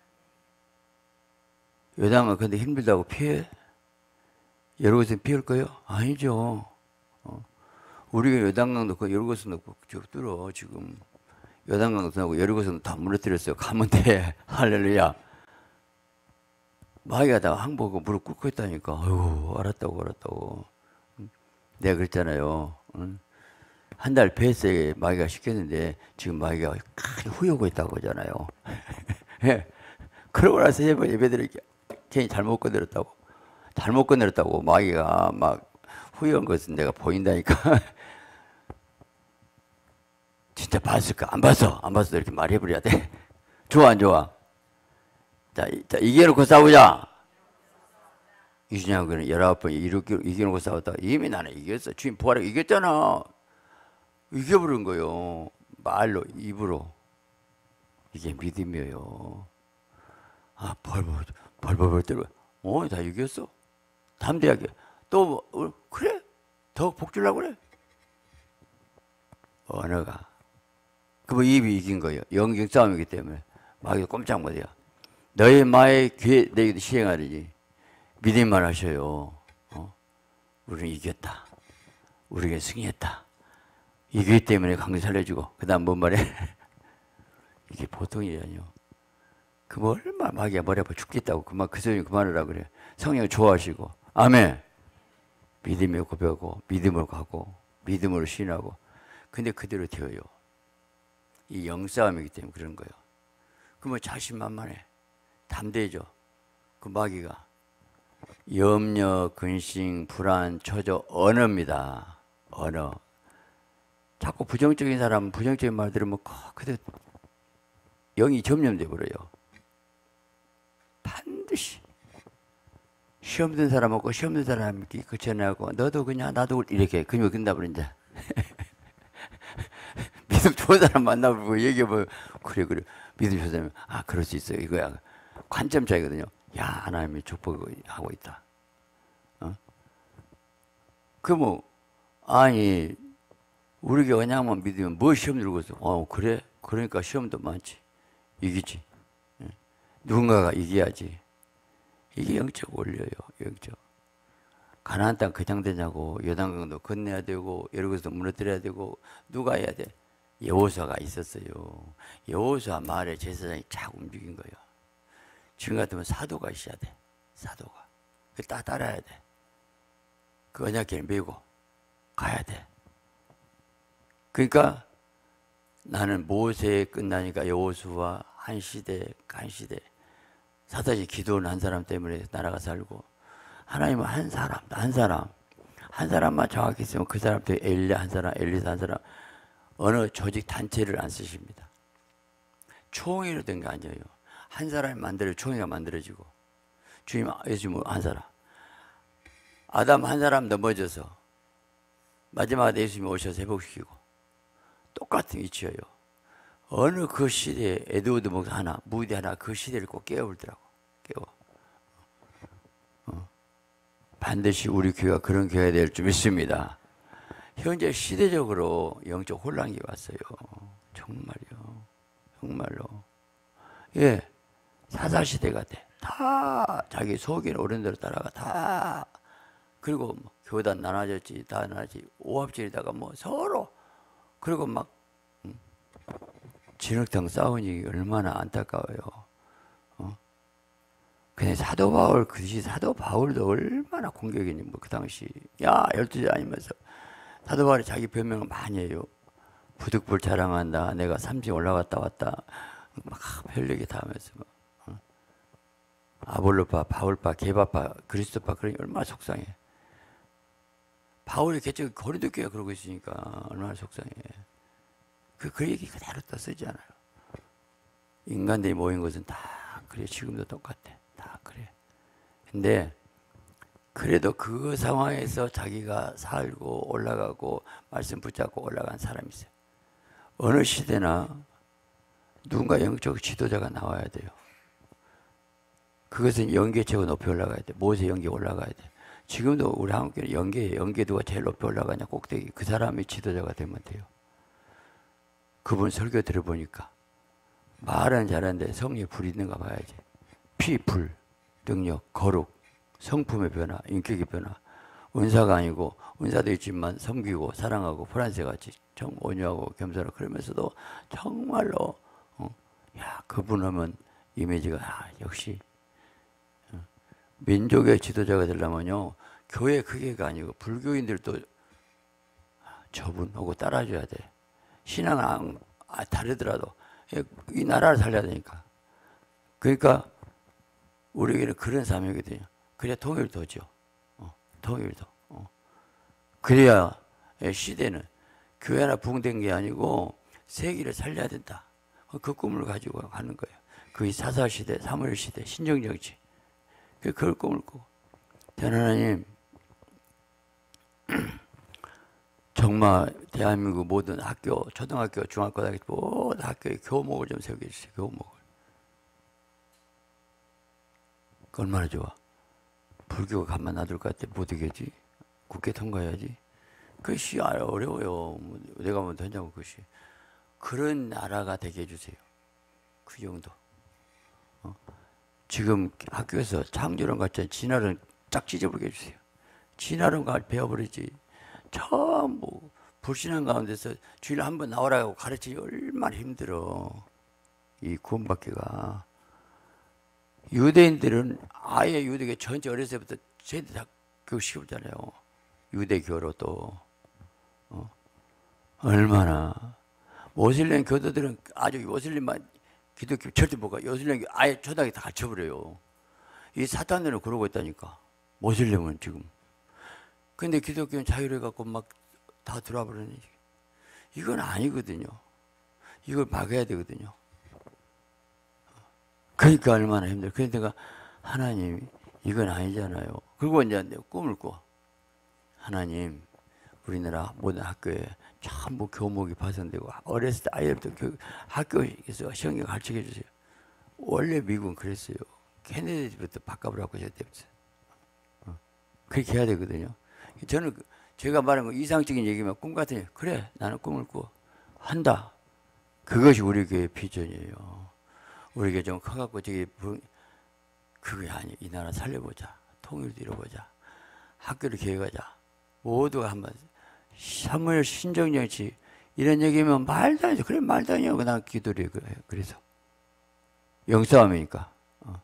요단강 근데 힘들다고 피해? 여리고성 피할 거예요? 아니죠. 어. 우리가 요단강도 그 여리고성도 뚫어 지금. 요단강도 하고 여리고성도 다 무너뜨렸어요. 가면 돼. 할렐루야. 마귀가 다 항복하고 무릎 꿇고 있다니까. 아이고, 알았다고 알았다고. 내가 그랬잖아요. 한 달 뱃에 마귀가 시켰는데 지금 마귀가 큰 후회하고 있다고 하잖아요. 그러고 나서 예배, 예배들이 괜히 잘못 건드렸다고. 잘못 건드렸다고 마귀가 막 후회한 것은 내가 보인다니까. 진짜 봤을까? 안 봤어. 안 봤어. 이렇게 말해버려야 돼. 좋아, 안 좋아? 자, 자 이겨놓고 싸우자. 이준양은 열아홉 번 이겨놓고 싸웠다. 이미 나는 이겼어. 주인 부활하고 이겼잖아. 이겨버린 거요. 말로, 입으로. 이게 믿음이에요. 아, 벌벌, 벌벌벌 떨고. 어, 다 이겼어. 담대하게. 또, 뭐, 어, 그래? 더 복주려고 그래? 언어가. 그 뭐 입이 이긴 거예요. 영적 싸움이기 때문에. 마귀도 꼼짝 못해요. 너희 마의 귀에 내게도 시행하리니 믿음만 하셔요. 어? 우리는 이겼다. 우리가 승리했다. 이기기 때문에 강도 살려주고 그 다음 뭔 말해? 이게 보통 일이 아니요. 그 얼마나 마귀가 머리 아파 죽겠다고 그만 그 소리 그만하라 그래. 성령 좋아하시고 아멘. 믿음을 고백하고 믿음으로 가고 믿음으로 신하고 근데 그대로 되어요. 이 영싸움이기 때문에 그런 거예요. 그러면 자신만만해. 담대해져. 그 마귀가 염려, 근심, 불안, 초조, 언어입니다. 언어. 자꾸 부정적인 사람은 부정적인 말 들으면 그대로 영이 점령돼 버려요. 반드시 시험 든 사람 없고 시험 든 사람 그 전하고 너도 그냥 나도 이렇게 그냥 끝나 버린다. 믿음 좋은 사람 만나보고 얘기해보면 그래 그래 믿음 좋은 사람 아 그럴 수 있어요. 이거야 관점 차이거든요. 야 하나님이 축복하고 있다. 어? 그 뭐 아니 우리가 그냥만 믿으면 뭐 시험 들고 있어. 어 그래 그러니까 시험도 많지. 이기지. 예. 누군가가 이겨야지. 이게 영적 원리예요. 영적. 가나안 땅 그냥 되냐고. 요단강도 건너야 되고 여리고성도 무너뜨려야 되고 누가 해야 돼? 여호수아가 있었어요. 여호수아 말에 제사장이 착 움직인 거예요. 지금 같으면 사도가 있어야 돼. 사도가. 그 딱 따라야 돼. 그 언약궤를 메고 가야 돼. 그러니까 나는 모세에 끝나니까 여호수아 한 시대 한 시대 사다시 기도는 한 사람 때문에 나라가 살고 하나님은 한 사람 한 사람 한 사람만 정확히 있으면 그 사람도 엘리 한 사람 엘리사 한 사람 어느 조직 단체를 안 쓰십니다. 총회로 된 게 아니에요. 한 사람이 만들어 총회가 만들어지고 주님 예수님 한 사람 아담 한 사람 넘어져서 마지막에 예수님이 오셔서 회복시키고 똑같은 위치예요. 어느 그 시대에 에드워드 목사 하나 무대 하나 그 시대를 꼭 깨워보더라고. 깨워. 어. 반드시 우리 교회가 그런 교회가 될 줄 믿습니다. 현재 시대적으로 영적 혼란이 왔어요. 정말요. 정말로. 예. 사사시대가 돼. 다 자기 속인 어른대로 따라가. 다. 그리고 뭐 교단 나눠졌지. 다 나눠지. 오합질에다가 뭐 서로. 그리고 막 음, 진흙탕 싸우니 얼마나 안타까워요. 어? 근데 사도 바울, 그 시 사도 바울도 얼마나 공격이니, 뭐, 그 당시. 야, 열두 제 아니면서. 사도 바울이 자기 변명을 많이 해요. 부득불 자랑한다. 내가 삼층 올라갔다 왔다. 막 별얘기 다 하면서 막, 어? 아볼로파, 바울파, 게바파, 그리스도파 그러니 얼마나 속상해. 바울이 개척 고린도 교회가 그러고 있으니까 얼마나 속상해. 그, 그 얘기 그대로 또 쓰지 않아요. 인간들이 모인 것은 다 그래. 지금도 똑같아. 다 그래. 근데 그래도 그 상황에서 자기가 살고 올라가고 말씀 붙잡고 올라간 사람이 있어요. 어느 시대나 누군가 영적 지도자가 나와야 돼요. 그것은 영계 최고 높이 올라가야 돼. 모세 영계 올라가야 돼. 지금도 우리 한국교회는 영계에 영계 누가 제일 높이 올라가냐 꼭대기. 그 사람이 지도자가 되면 돼요. 그분 설교 들어보니까 말은 잘하는데 성령에 불이 있는가 봐야지. 피, 불, 능력, 거룩, 성품의 변화, 인격의 변화. 은사가 아니고 은사도 있지만 섬기고 사랑하고 프란스 같이 정 온유하고 겸손하고 그러면서도 정말로 어, 야 그분 하면 이미지가 아, 역시 어, 민족의 지도자가 되려면요 교회 크게가 아니고 불교인들도 저분하고 따라줘야 돼. 신앙은 아, 다르더라도 이 나라를 살려야 되니까. 그러니까 우리에게는 그런 사명이거든요. 그래야 통일도죠. 어, 통일도. 어. 그래야 시대는 교회나 붕댄 게 아니고 세계를 살려야 된다. 그 꿈을 가지고 가는 거예요. 그게 사사시대, 사무엘시대, 신정정치. 그걸 꿈을 꾸고. 하나님 정말 대한민국 모든 학교, 초등학교, 중학교, 모든 학교에 교목을 좀 세우게 해주세요. 교목을. 그 얼마나 좋아. 불교가 가만 놔둘 것 같아. 못 되겠지. 국회 통과해야지. 그것이 어려워요. 내가 뭐 되냐고 그것이. 그런 나라가 되게 해주세요. 그 정도. 어? 지금 학교에서 창조론 같이 진화론 쫙 찢어버리게 해주세요. 진화론가 배워버리지. 전부 불신한 가운데서 주일에 한번 나오라고 가르치기 얼마나 힘들어. 이 구원받기가. 유대인들은 아예 유대교 전체 어렸을 때부터 쟤들 다 교육 시키잖아요. 유대교로 또 어? 얼마나 모슬렘 교도들은 아주 모슬렘만 기독교 절대 못 가. 모슬렘 아예 초등학교 다 갖춰버려요. 이 사탄들은 그러고 있다니까. 모슬렘은 지금. 근데 기독교는 자유로워갖고 막 다 들어와 버리니 이건 아니거든요. 이걸 막아야 되거든요. 그러니까 얼마나 힘들어. 그러니까 하나님 이건 아니잖아요. 그리고 이제 꿈을 꿔. 하나님 우리나라 모든 학교에 전부 교목이 파손되고 어렸을 때 아이들부터 교, 학교에서 성경 가르치게 해주세요. 원래 미국은 그랬어요. 케네디부터 바꿔보라고 저 때부터. 어. 그렇게 해야 되거든요. 저는 제가 말한 거 이상적인 얘기면 꿈 같으니 그래 나는 꿈을 꿔 한다. 그것이 우리 교회의 비전이에요. 우리 교회 좀 커갖고 저기 그게 아니. 이 나라 살려보자. 통일도 이뤄보자. 학교를 개혁하자. 모두가 한번 사무엘 신정정치 이런 얘기면 말도 안 돼. 그래 말도 아니야. 난 기도를 해요. 그래서 영싸움이니까 어.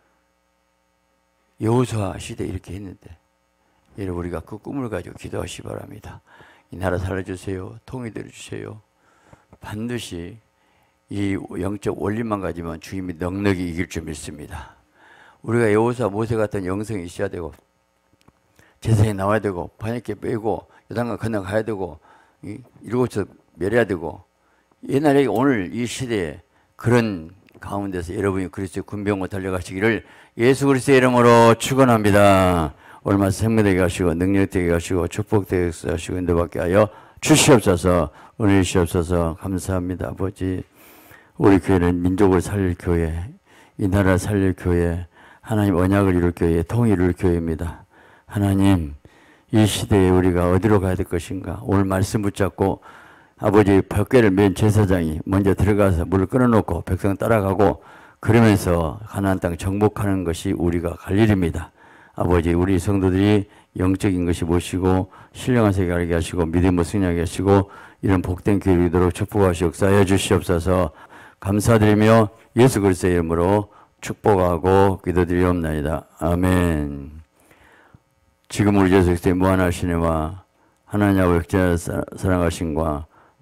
여호수아 시대 이렇게 했는데 여러분 우리가 그 꿈을 가지고 기도하시 기 바랍니다. 이 나라 살려주세요. 통일되어 주세요. 반드시 이 영적 원리만 가지면 주님이 넉넉히 이길 줄 믿습니다. 우리가 여호수아 모세 같은 영성이 있어야 되고 제사에 나와야 되고 반역계 빼고 요단강 건너가야 되고 일곱에서 멸해야 되고 옛날에 오늘 이 시대에 그런 가운데서 여러분이 그리스도의 군병으로 달려가시기를 예수 그리스도의 이름으로 축원합니다. 얼마 생명되게 하시고 능력되게 하시고 축복되게 하시고 인도받게 하여 주시옵소서. 은혜 주시옵소서. 감사합니다. 아버지 우리 교회는 민족을 살릴 교회, 이 나라를 살릴 교회, 하나님 언약을 이룰 교회, 통일을 이룰 교회입니다. 하나님 이 시대에 우리가 어디로 가야 될 것인가. 오늘 말씀 붙잡고 아버지 벽계를 맨 제사장이 먼저 들어가서 물을 끊어놓고 백성 따라가고 그러면서 가나안 땅 정복하는 것이 우리가 갈 일입니다. 아버지 우리 성도들이 영적인 것이 무엇이고 신령한 세계 알게 하시고 믿음을 승리하게 하시고 이런 복된 교회를 이루도록 축복하시고 역사하여 주시옵소서. 감사드리며 예수 그리스도의 이름으로 축복하고 기도드리옵나이다. 아멘. 지금 우리 예수 그리스도의 무한하신 은혜와 하나님 아버지 역대하여 사랑하심과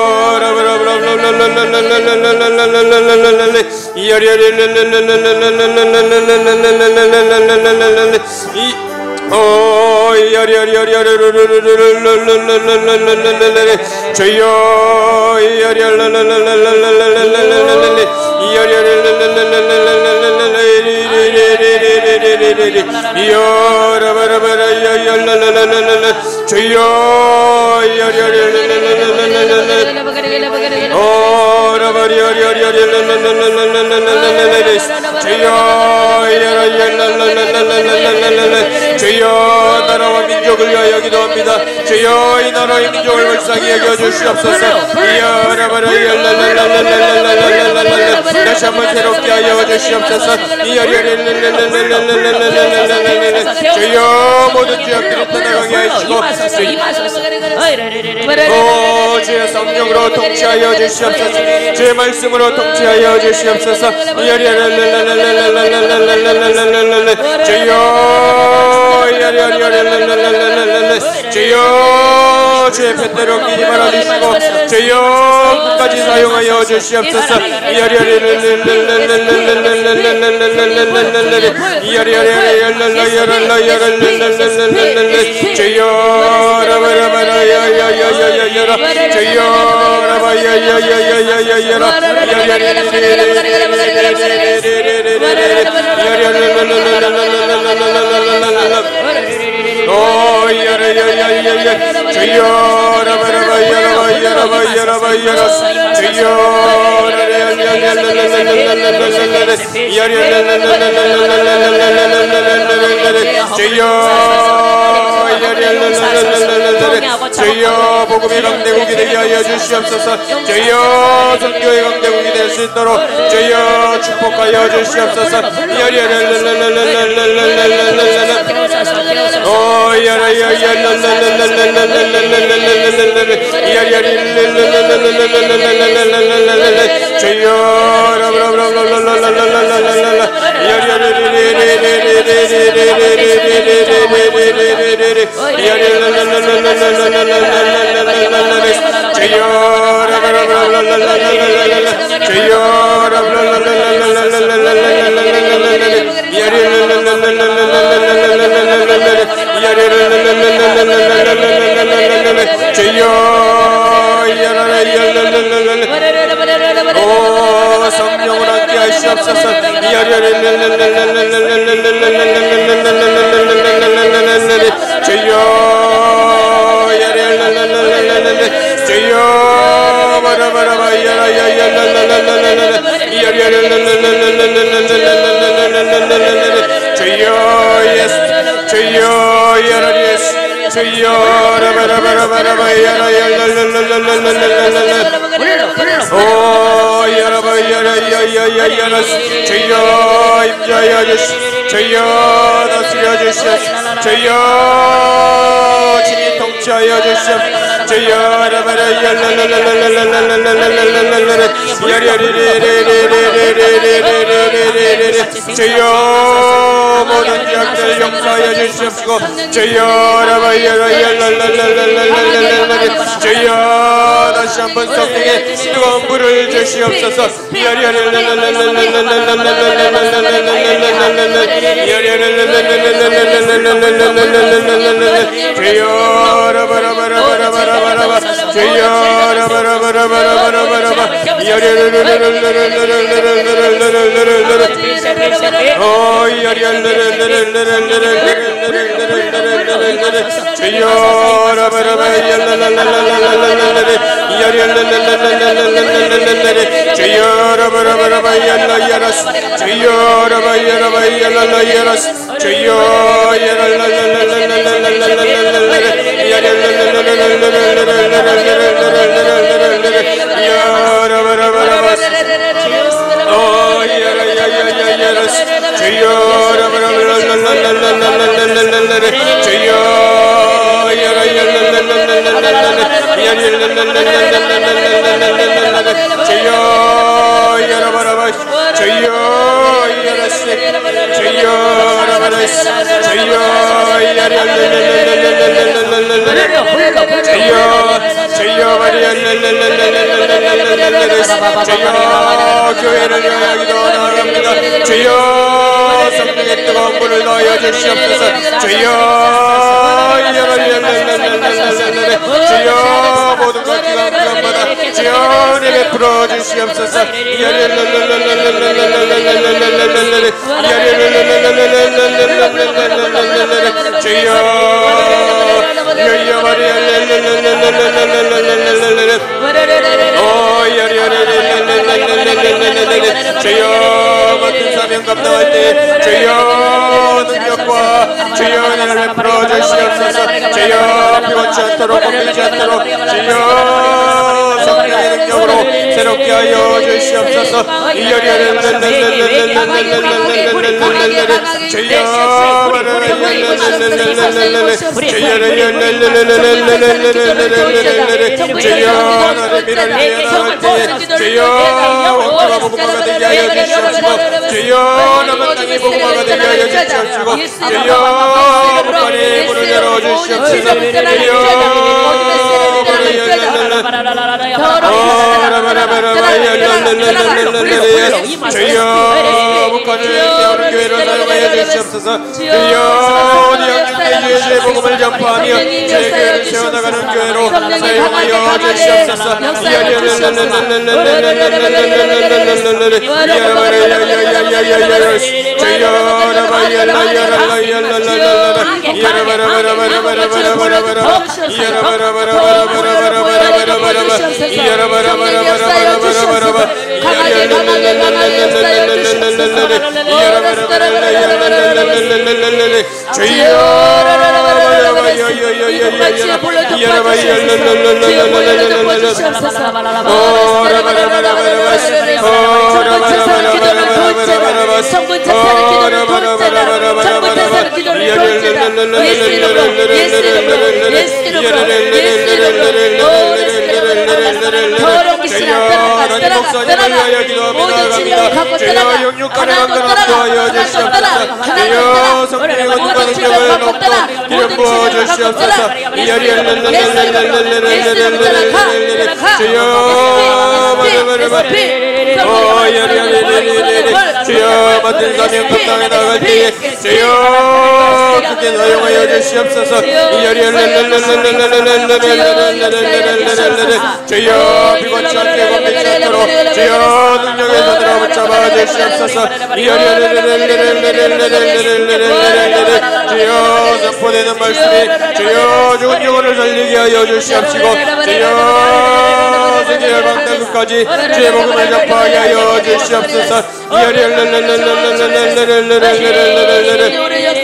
주여 나라와 민족을 위하여 기도합니다. 주여 이 나라의 민족을 불쌍히 여겨 주시옵소서. 다시 한번 새롭게 하여 주시옵소서. 주여 모든 죄악들을 떠나가게 하시고 오 주의 성령으로 통치하여 주시옵소서. 주의 말씀으로 통치하여 주시옵소서. 주여 주여 주의 편대로 끼지 말아주시고 주여 끝까지 사용하여 주시옵소서. 주여 복음의 강대국이 되게 하여 주시옵소서. 주여 선교의 강대국이 될 수 있도록 주여 축복하여 주시옵소서. 오 성령을 함께 하시옵소서. 주여 주여 주여 예수 주여 예수 주여 오 주여 임자여 주시 주여 다스려 주시옵소서. 주여 통치하여 주시옵소서. 주여 라바라 열랄랄랄랄랄랄랄랄랄랄랄랄랄랄랄 야리리리리리리리리리리리리리리 주여 모든 약들 용서하여 주시옵시고 주여 라바 열랄랄랄랄랄랄랄랄랄 주여 다시 한번 성령의 뜨거운 불을 주시옵소서. 주여 라바라바라바라바라바라바 주여 라바라바라바라바라바라바 오 주여 라바라바 주여 라바라바라바 야라야라스 주여 라바야라바 야라야라스 주여 교회를 위하여 기도하옵나이다. 주여 성령의 뜨거운 불을 넣어 주시옵소서. 주여 주여 모든 것 기간 기간마다 주여 은혜 베풀어 주시옵소서. 주여 주여 마리아 주여 같은 사명 감당할 때 주여 능력과 주여 은혜를 베풀어 주시옵소서. 주여 피곤치 않도록 꺾이지 않도록 주여 성령의 능력으로 새롭게 하여 주시옵소서. 주여 주여 나를 미래를 위해 나갈 때 주여 원수가 복음화가 되게 하여 주시옵시고 주여 남은 땅이 복음화가 되게 하여 주시옵시고 주여 북한의 문을 열어주시옵소서. 주여 주여 북한을 세우는 교회로 사용하여 주시옵소서. 주여 어디 양육의 주의 복음을 전파하며 주의 교회를 세워나가는 교회로 사용하여 주시옵소서. 주여 맡은 사명 감당해 나갈 때에 주여 크게 사용하여 주시옵소서. 주여 비관치 않게 범죄치 않도록 주여 능력의 손으로 붙잡아 주시옵소서. 주여 선포되는 말씀이 주여 죽은 영혼을 살리게 하여 주시옵시고 주여 세계 열방대 끝까지 주의 복음을 전파하게 하여 주시옵소서. 역사하여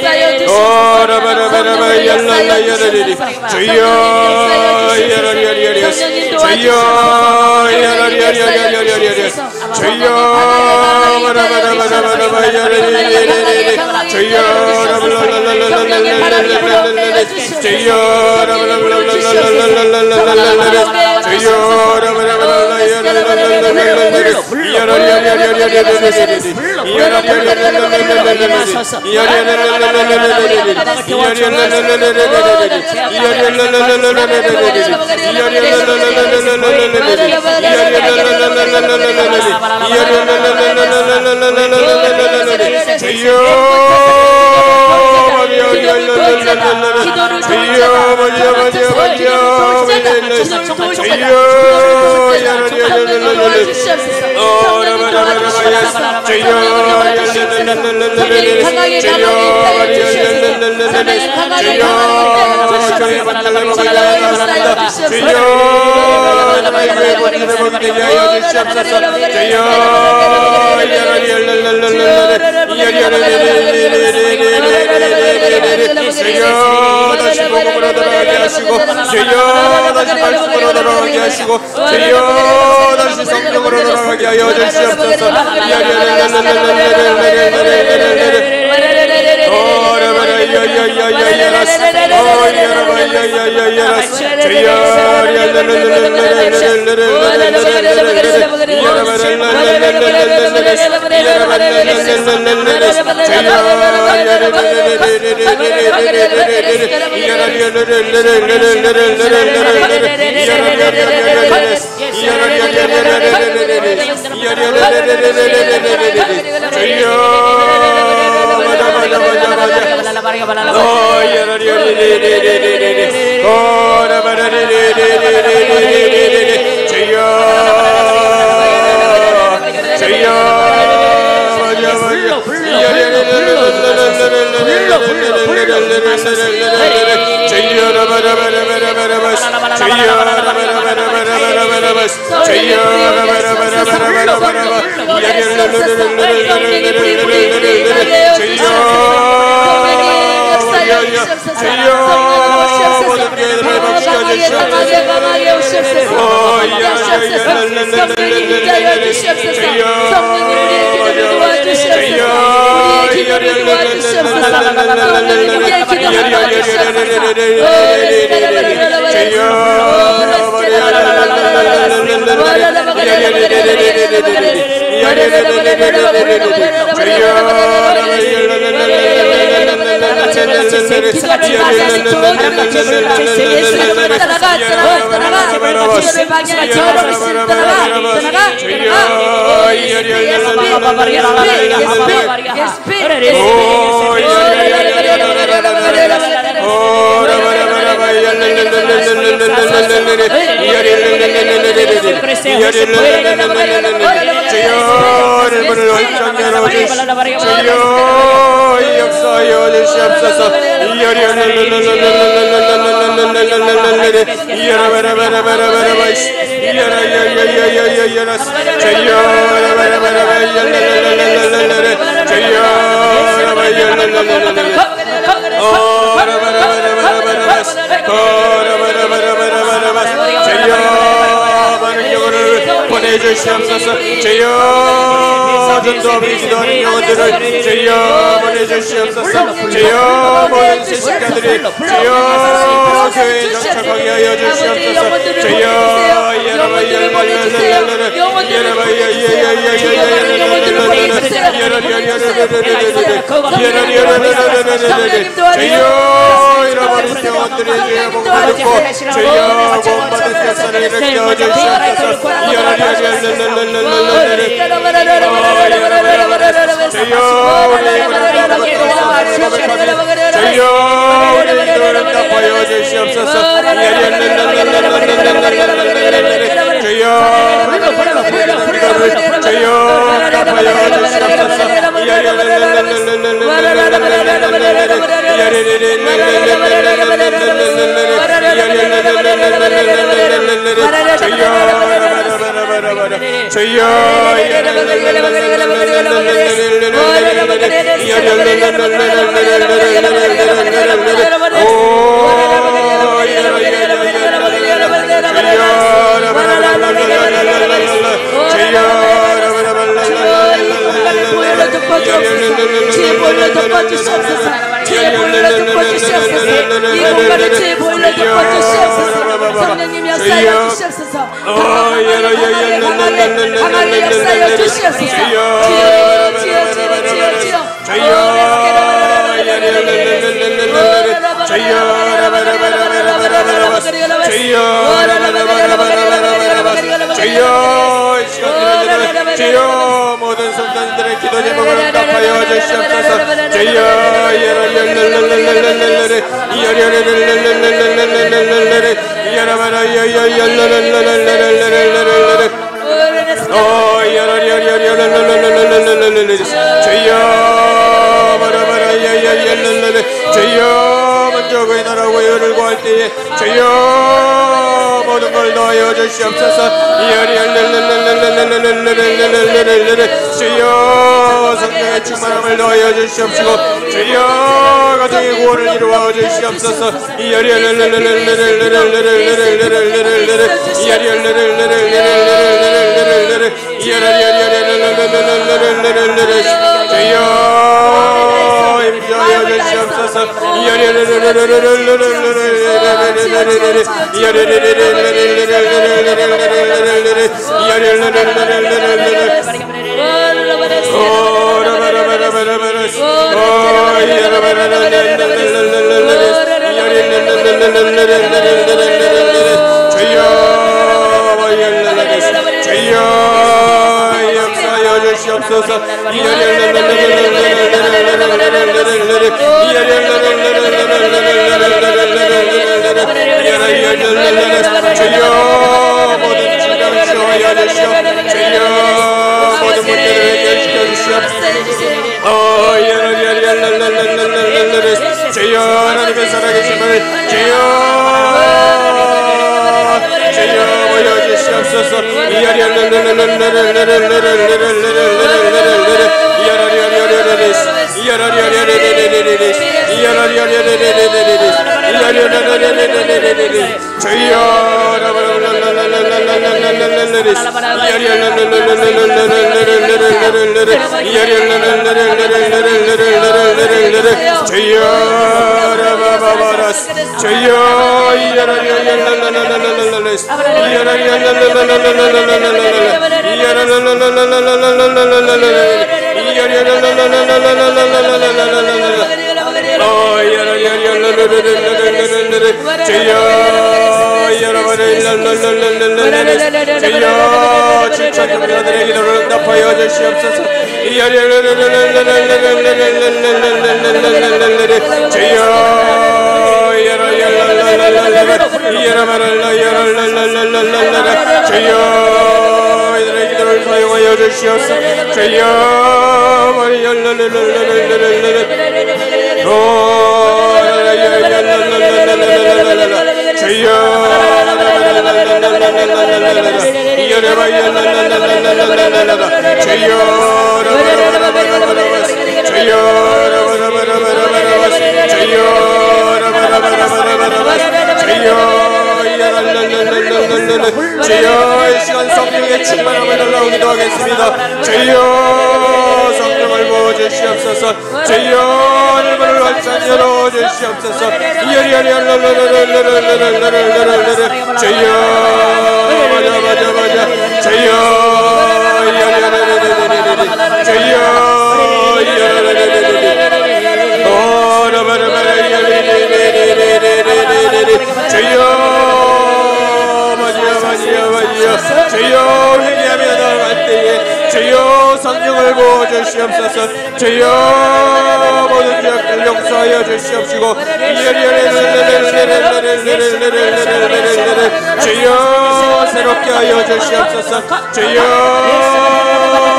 보내주시옵소서. 주여 전도하며 기도하는 영혼들을 주여 보내주시옵소서. 주여 모든 세식가들이 주여 교회에 정착하게 하여 주시옵소서. 주여 주여 잃어버린 영혼들의 주여 복을 듣고 주여 구원받은 세상을 일으켜 주시옵소서. 주여 우리 주여 우리 기도를 답하여 주시옵소서. 주여 주여 답하여 주시옵소서. 주여 주여 성령님 역사여 주시옵소서. 강하게 역사여 주시옵소서. 주여 주여 주여 주여 주여 모든 성도님들의 기도 제목을 응답하여 주시옵소서. 주여 주여 먼저 그의 나라와 의를 구할 때에 주여 모든 걸 넣어여 주시옵소서. 주여 성령의 충만함을 넣어여 주시옵시고 주여 가정의 구원을 이루어 주시옵소서. 임하여 주시옵소서. 역사하여 주시옵소서. 주여 모든 질병을 치유하여 주시옵소서. 주여 모든 문제를 해결시켜 주시옵소서. 주여 하나님의 살아계심을 주여 주여 보여주시옵소서. 주여 지친 자들의 기도를 응답하여 주시옵소서. 주여 이들의 기도를 사용하여 주시옵소서. 주여 주여 이 시간 성령의 충만함을 달라오기도 하겠습니다. 주여 성령을 부어주시옵소서. 주여 하늘문을 활짝 열어주시옵소서. 주여 맞아 맞아 맞아 주여 주여 주여 회개하며 나아갈 때에 주여 성령을 부어주시옵소서. 주여 모든 죄악들 용서하여 주시옵시고 주여 새롭게 하여 주시옵소서. 주여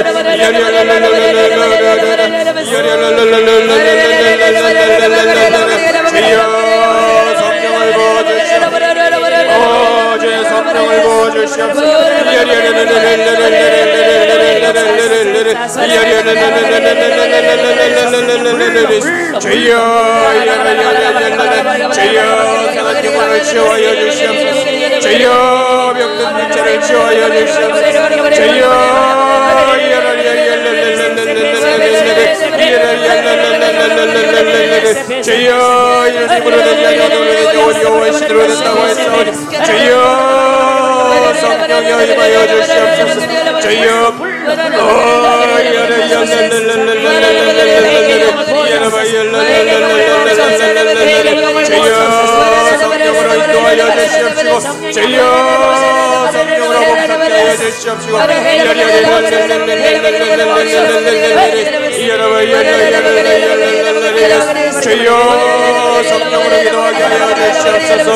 주여 주여 성령을 부어주시옵소서. 오 주의 성령을 부어주시옵소서. 주여 주여 상한 영혼을 치유하여 주시옵소서. 주여 병든 문제를 치유하여 주시옵소서. 주여 주여 이런 힘으로 된 자녀들에게 좋은 여호와의 신으로 된다고 했사오니 주여 성령여 임하여 주시옵소서. 주여 주여 성령으로 인도하여 주시옵시고 주여 성령으로 목탁하여 주시옵시고 주여 성령으로 기도하게 하여 주시옵소서.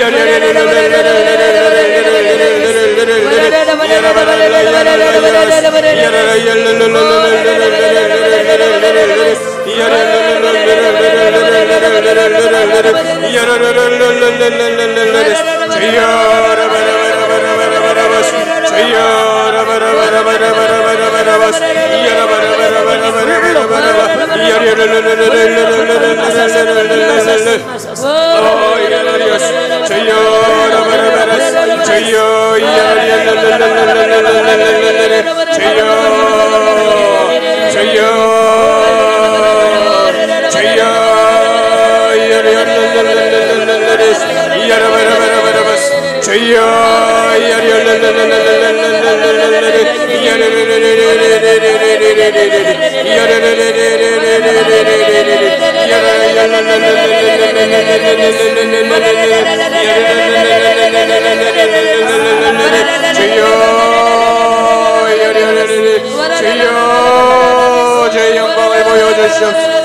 주의 영광을 보여주시옵소서.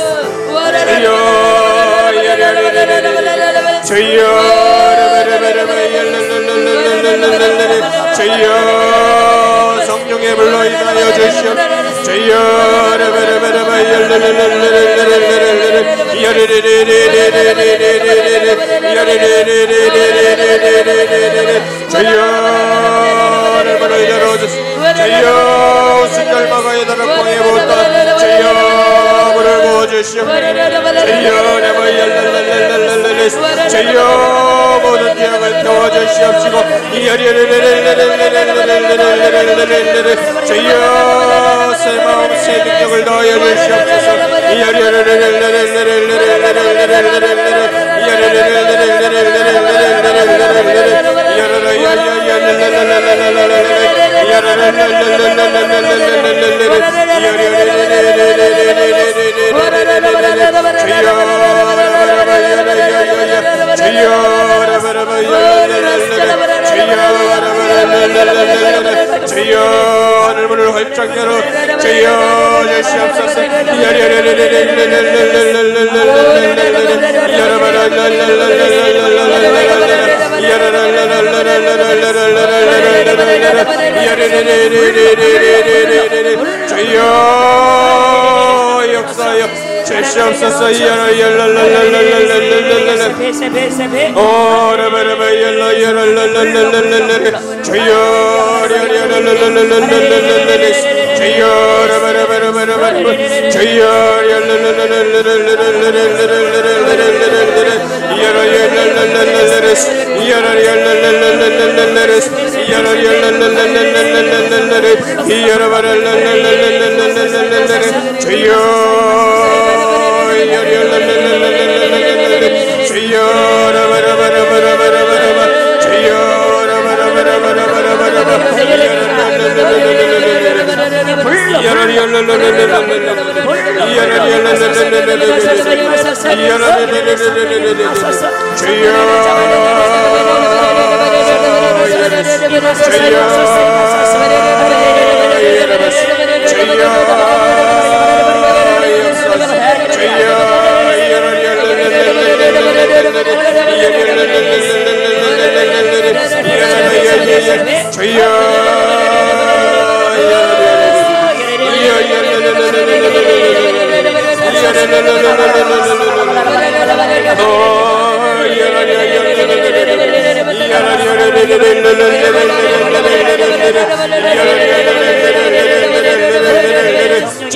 주여 주여 성령의 불로 인하여 주시옵소서. 주여 주여 불을 열어주시옵소서. 주여 순결마가 이다라 공에 못다 주여 불을 부어주시옵소서. 주여 주여 모든 죄악을 태워주시옵시고 주여 새 마음 새 능력을 더하여 주시옵소서. 주여 하늘문을 활짝 열어 주여 주시옵소서. 주여 역사여 주시옵소서. 주여 주여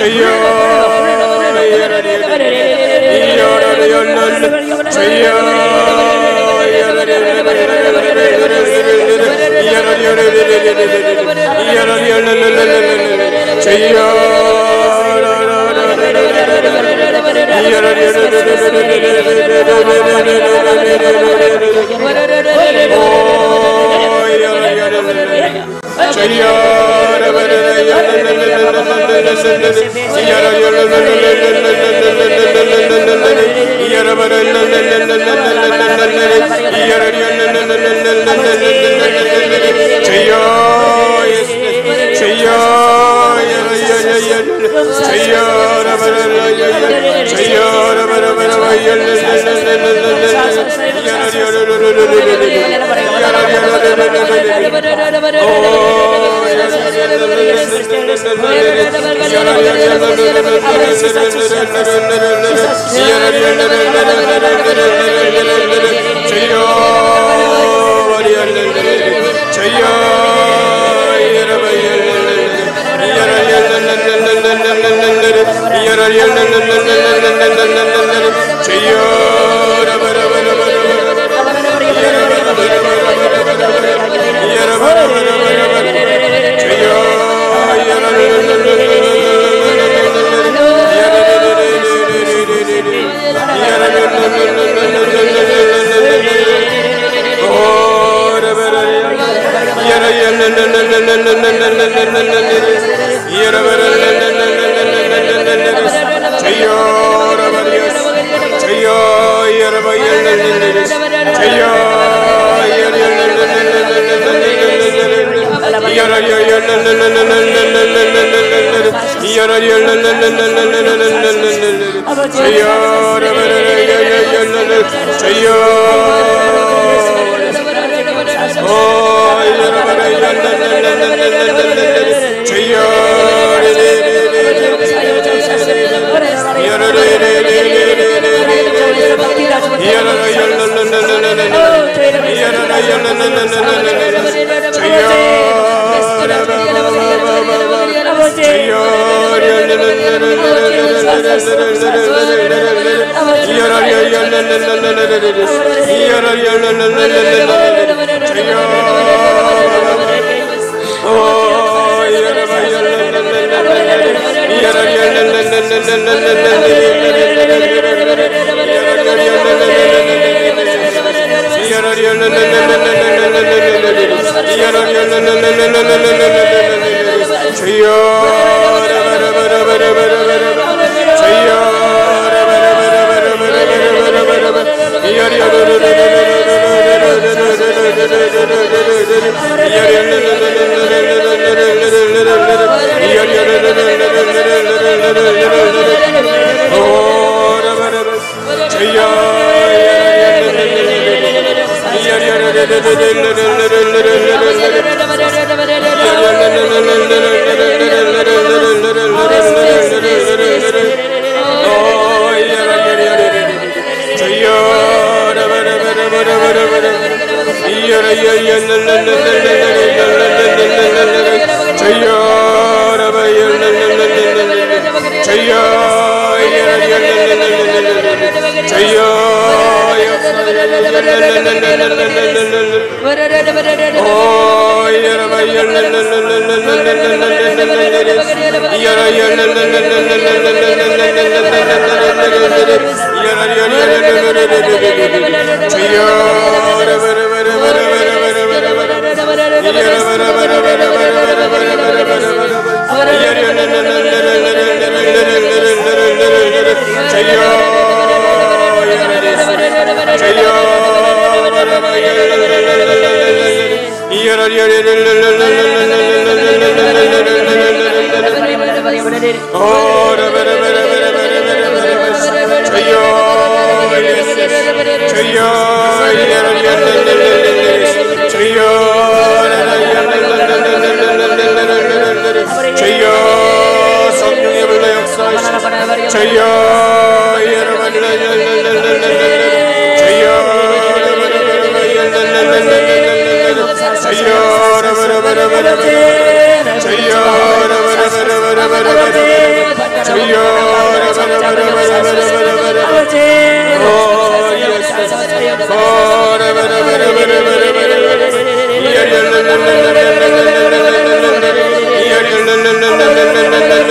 주여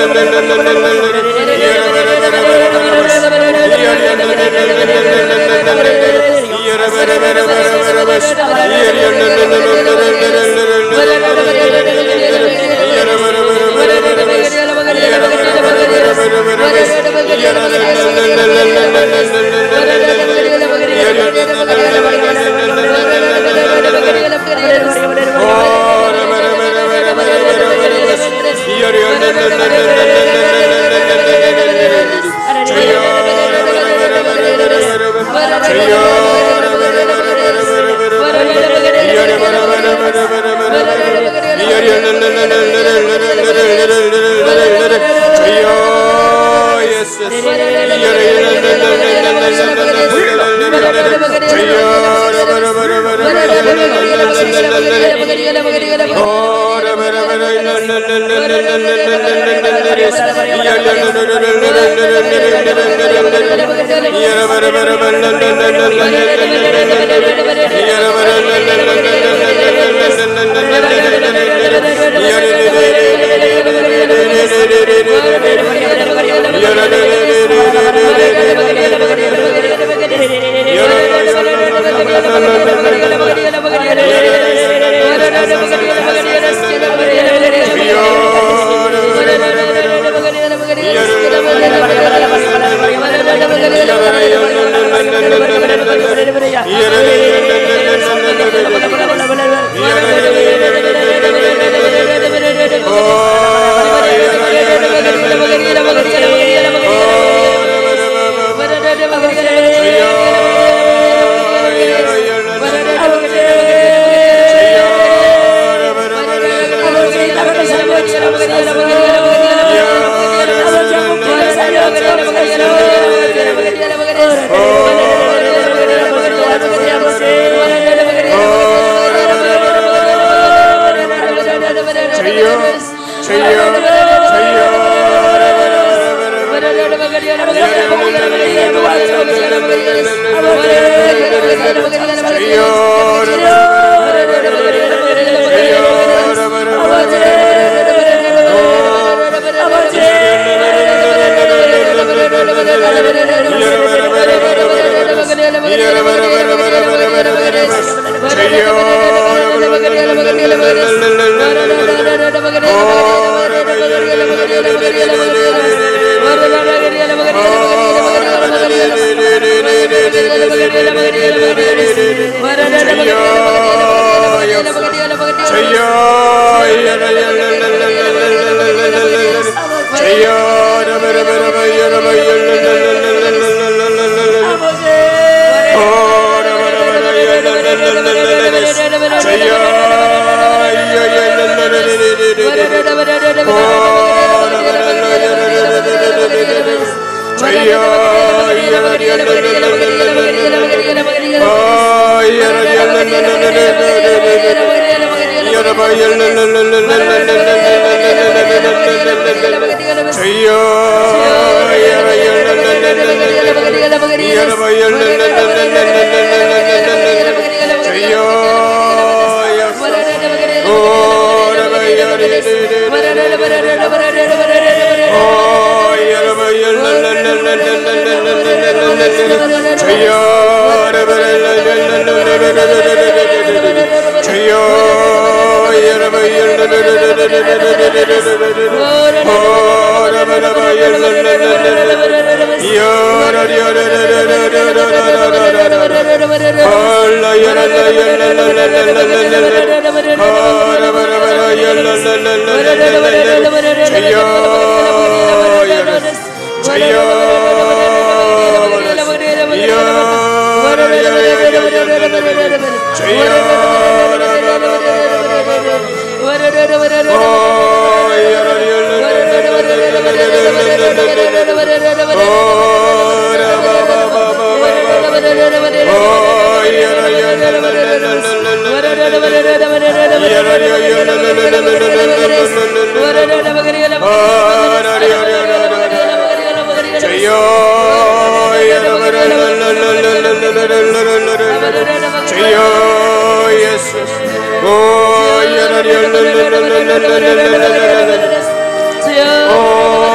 Oh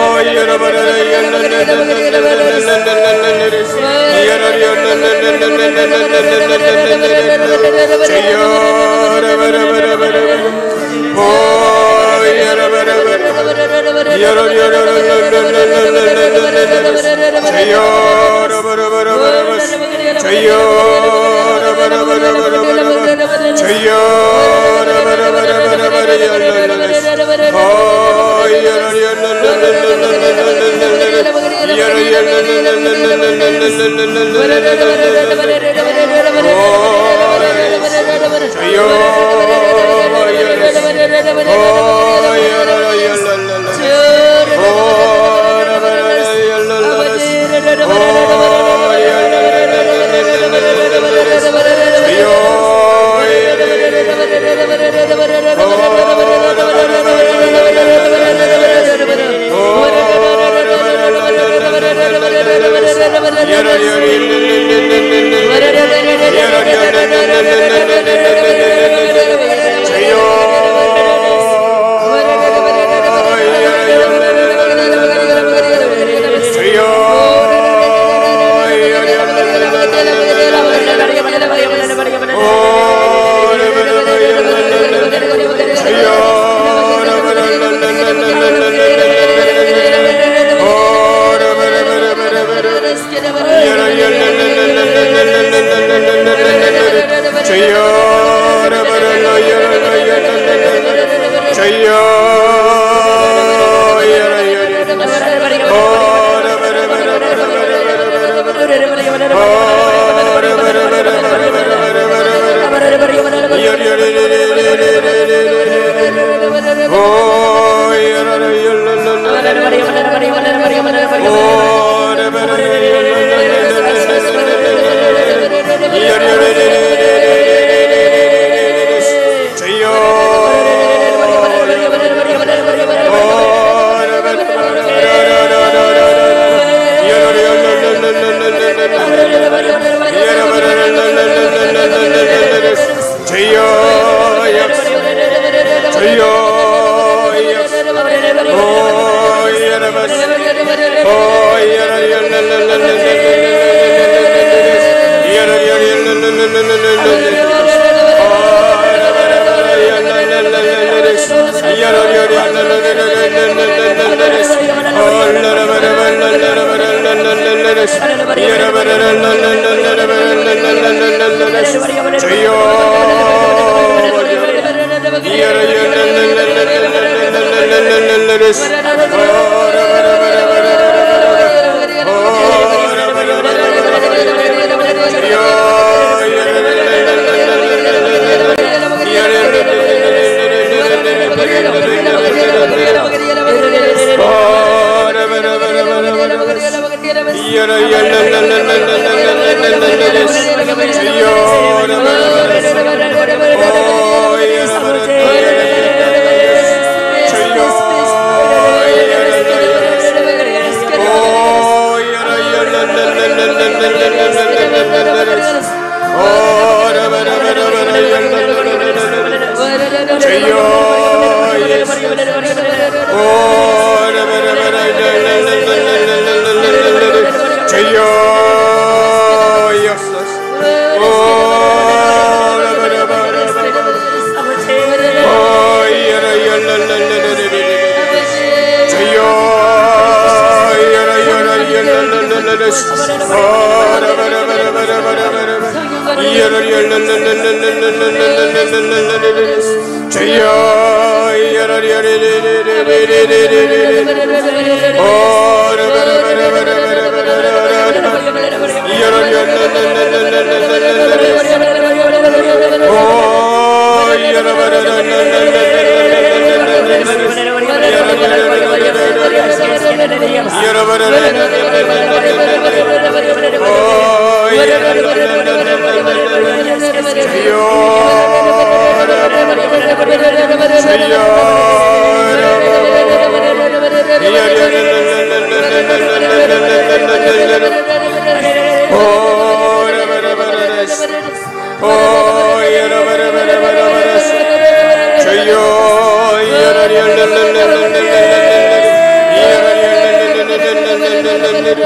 Chayo,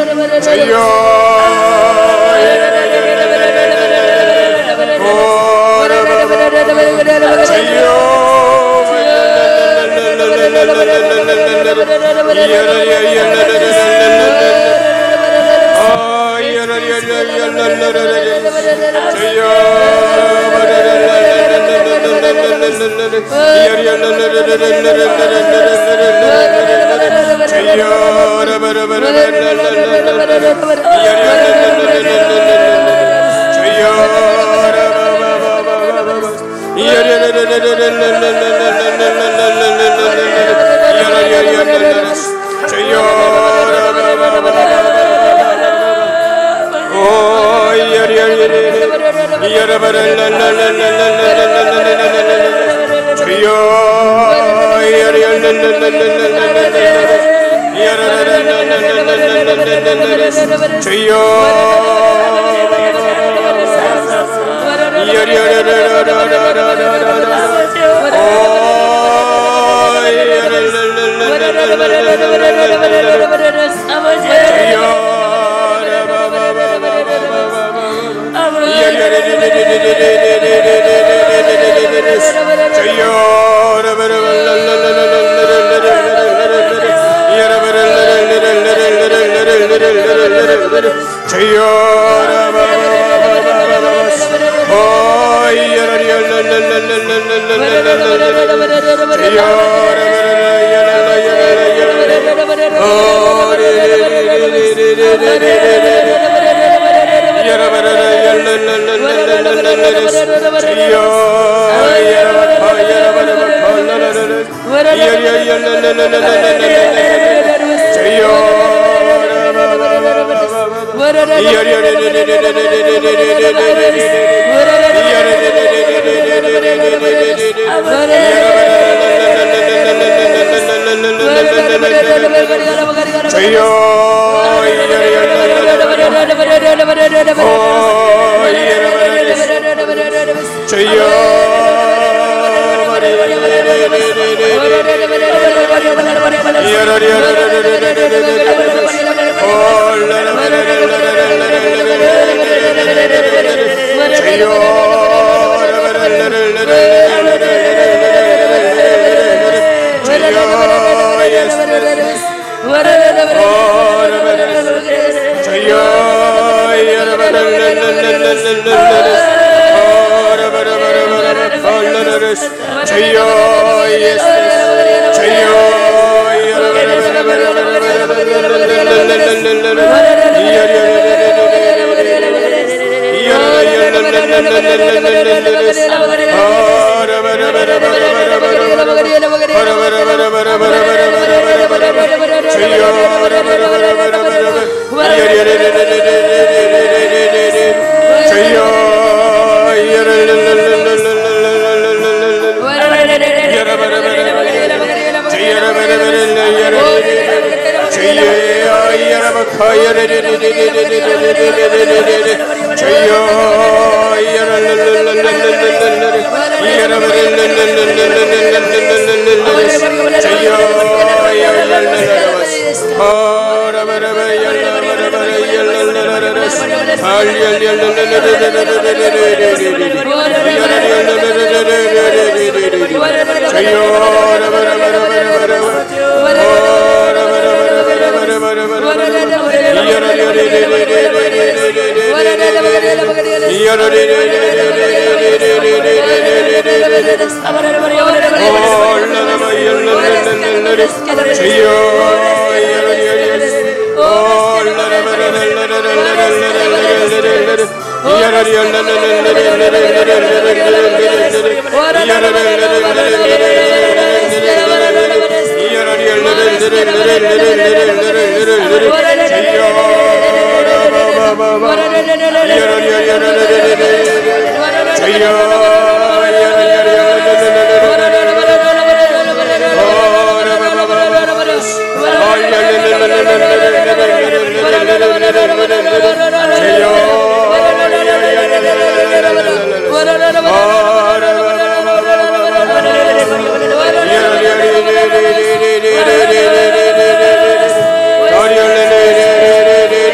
Hallelujah.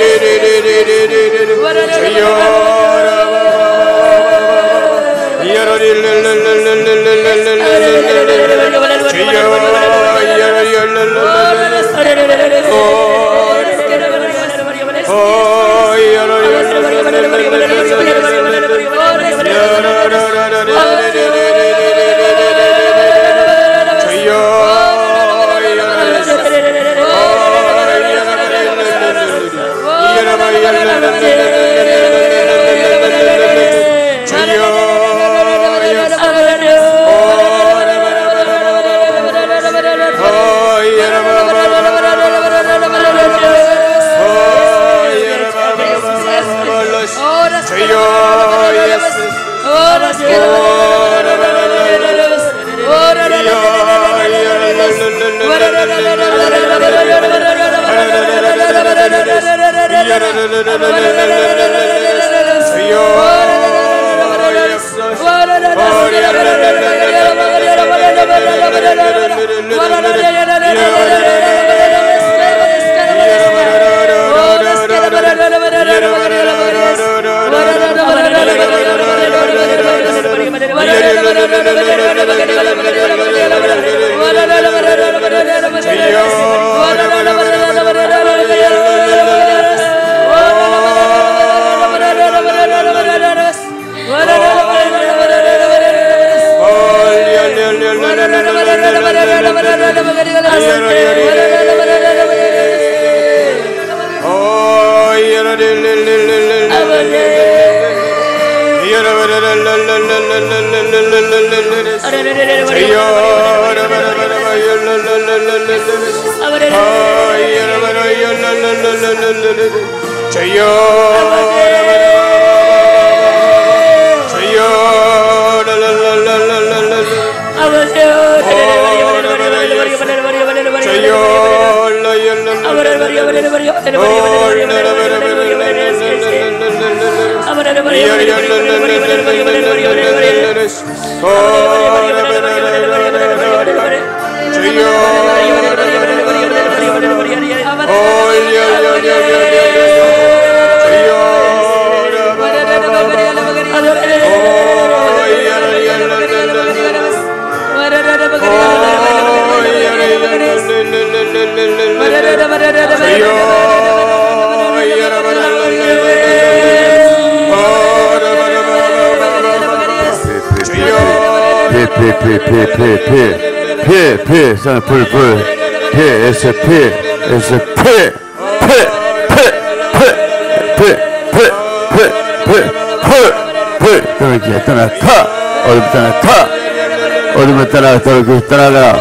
어둠을 떠나 떠나가 떠나가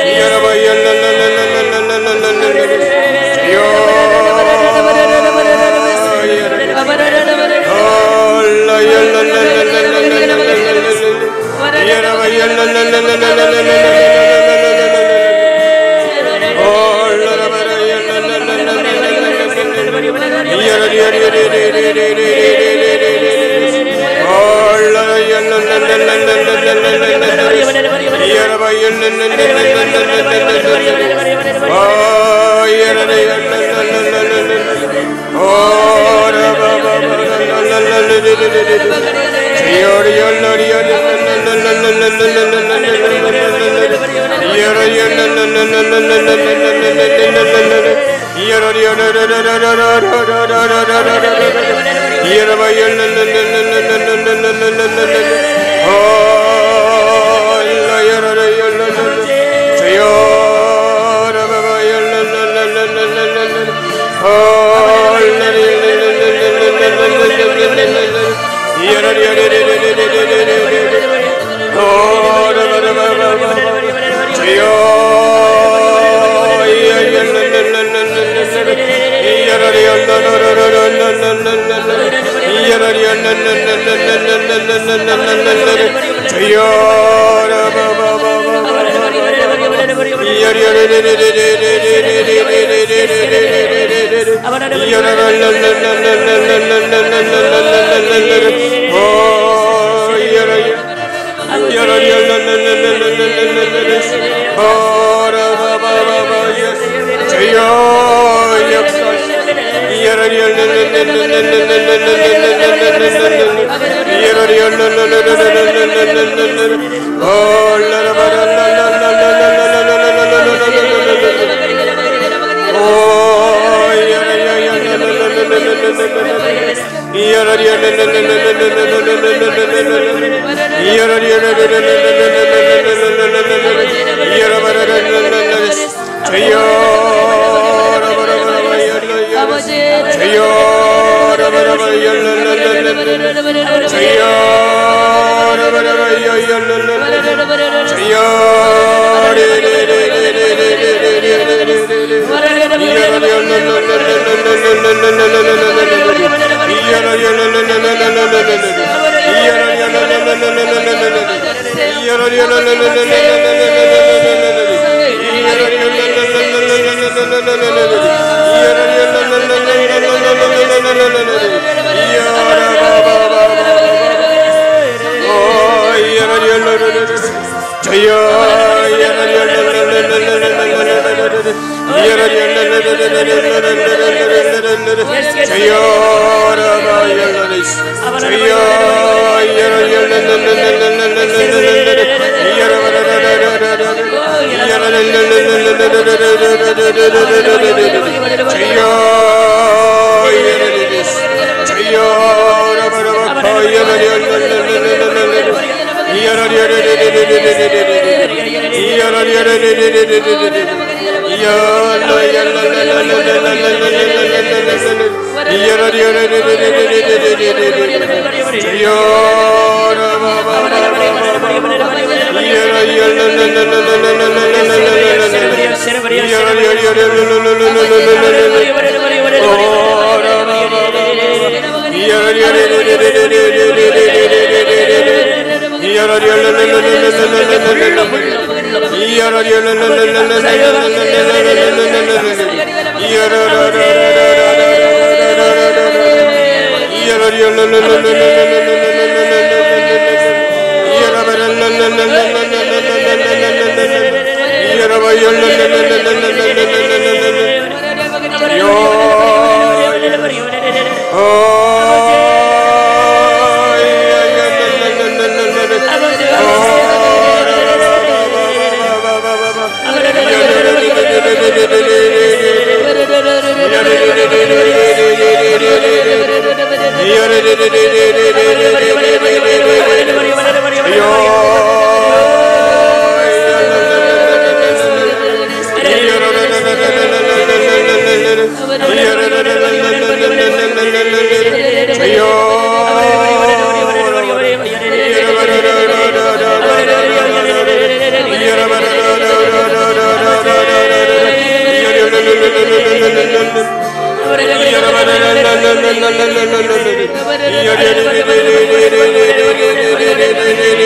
Yo Yara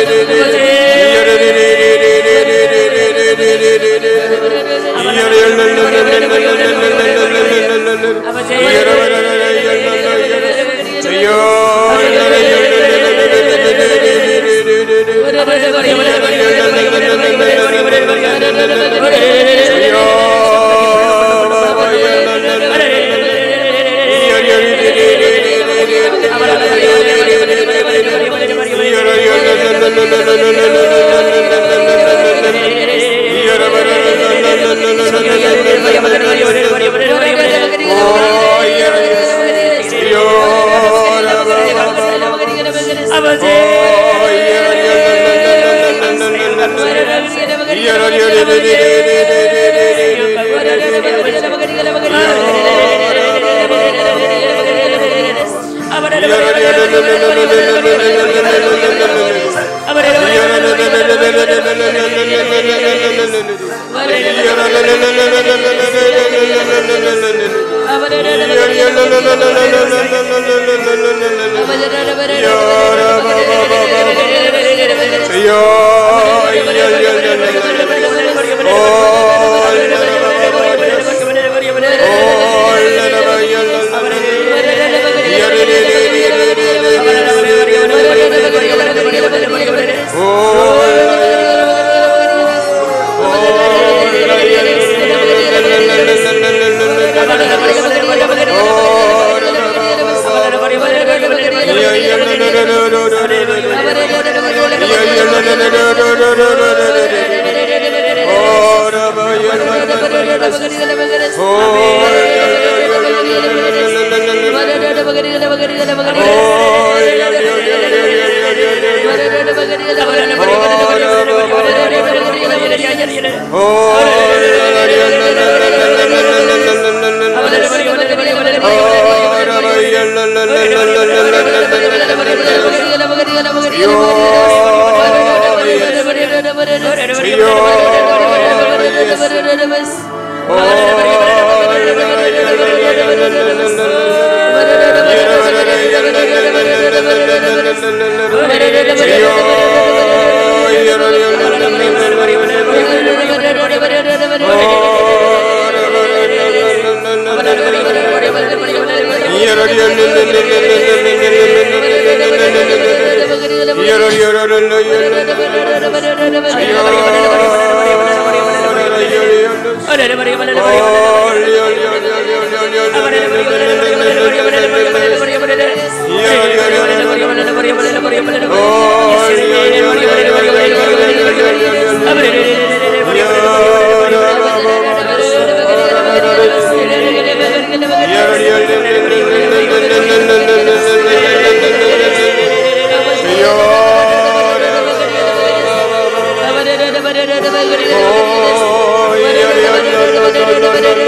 Oh,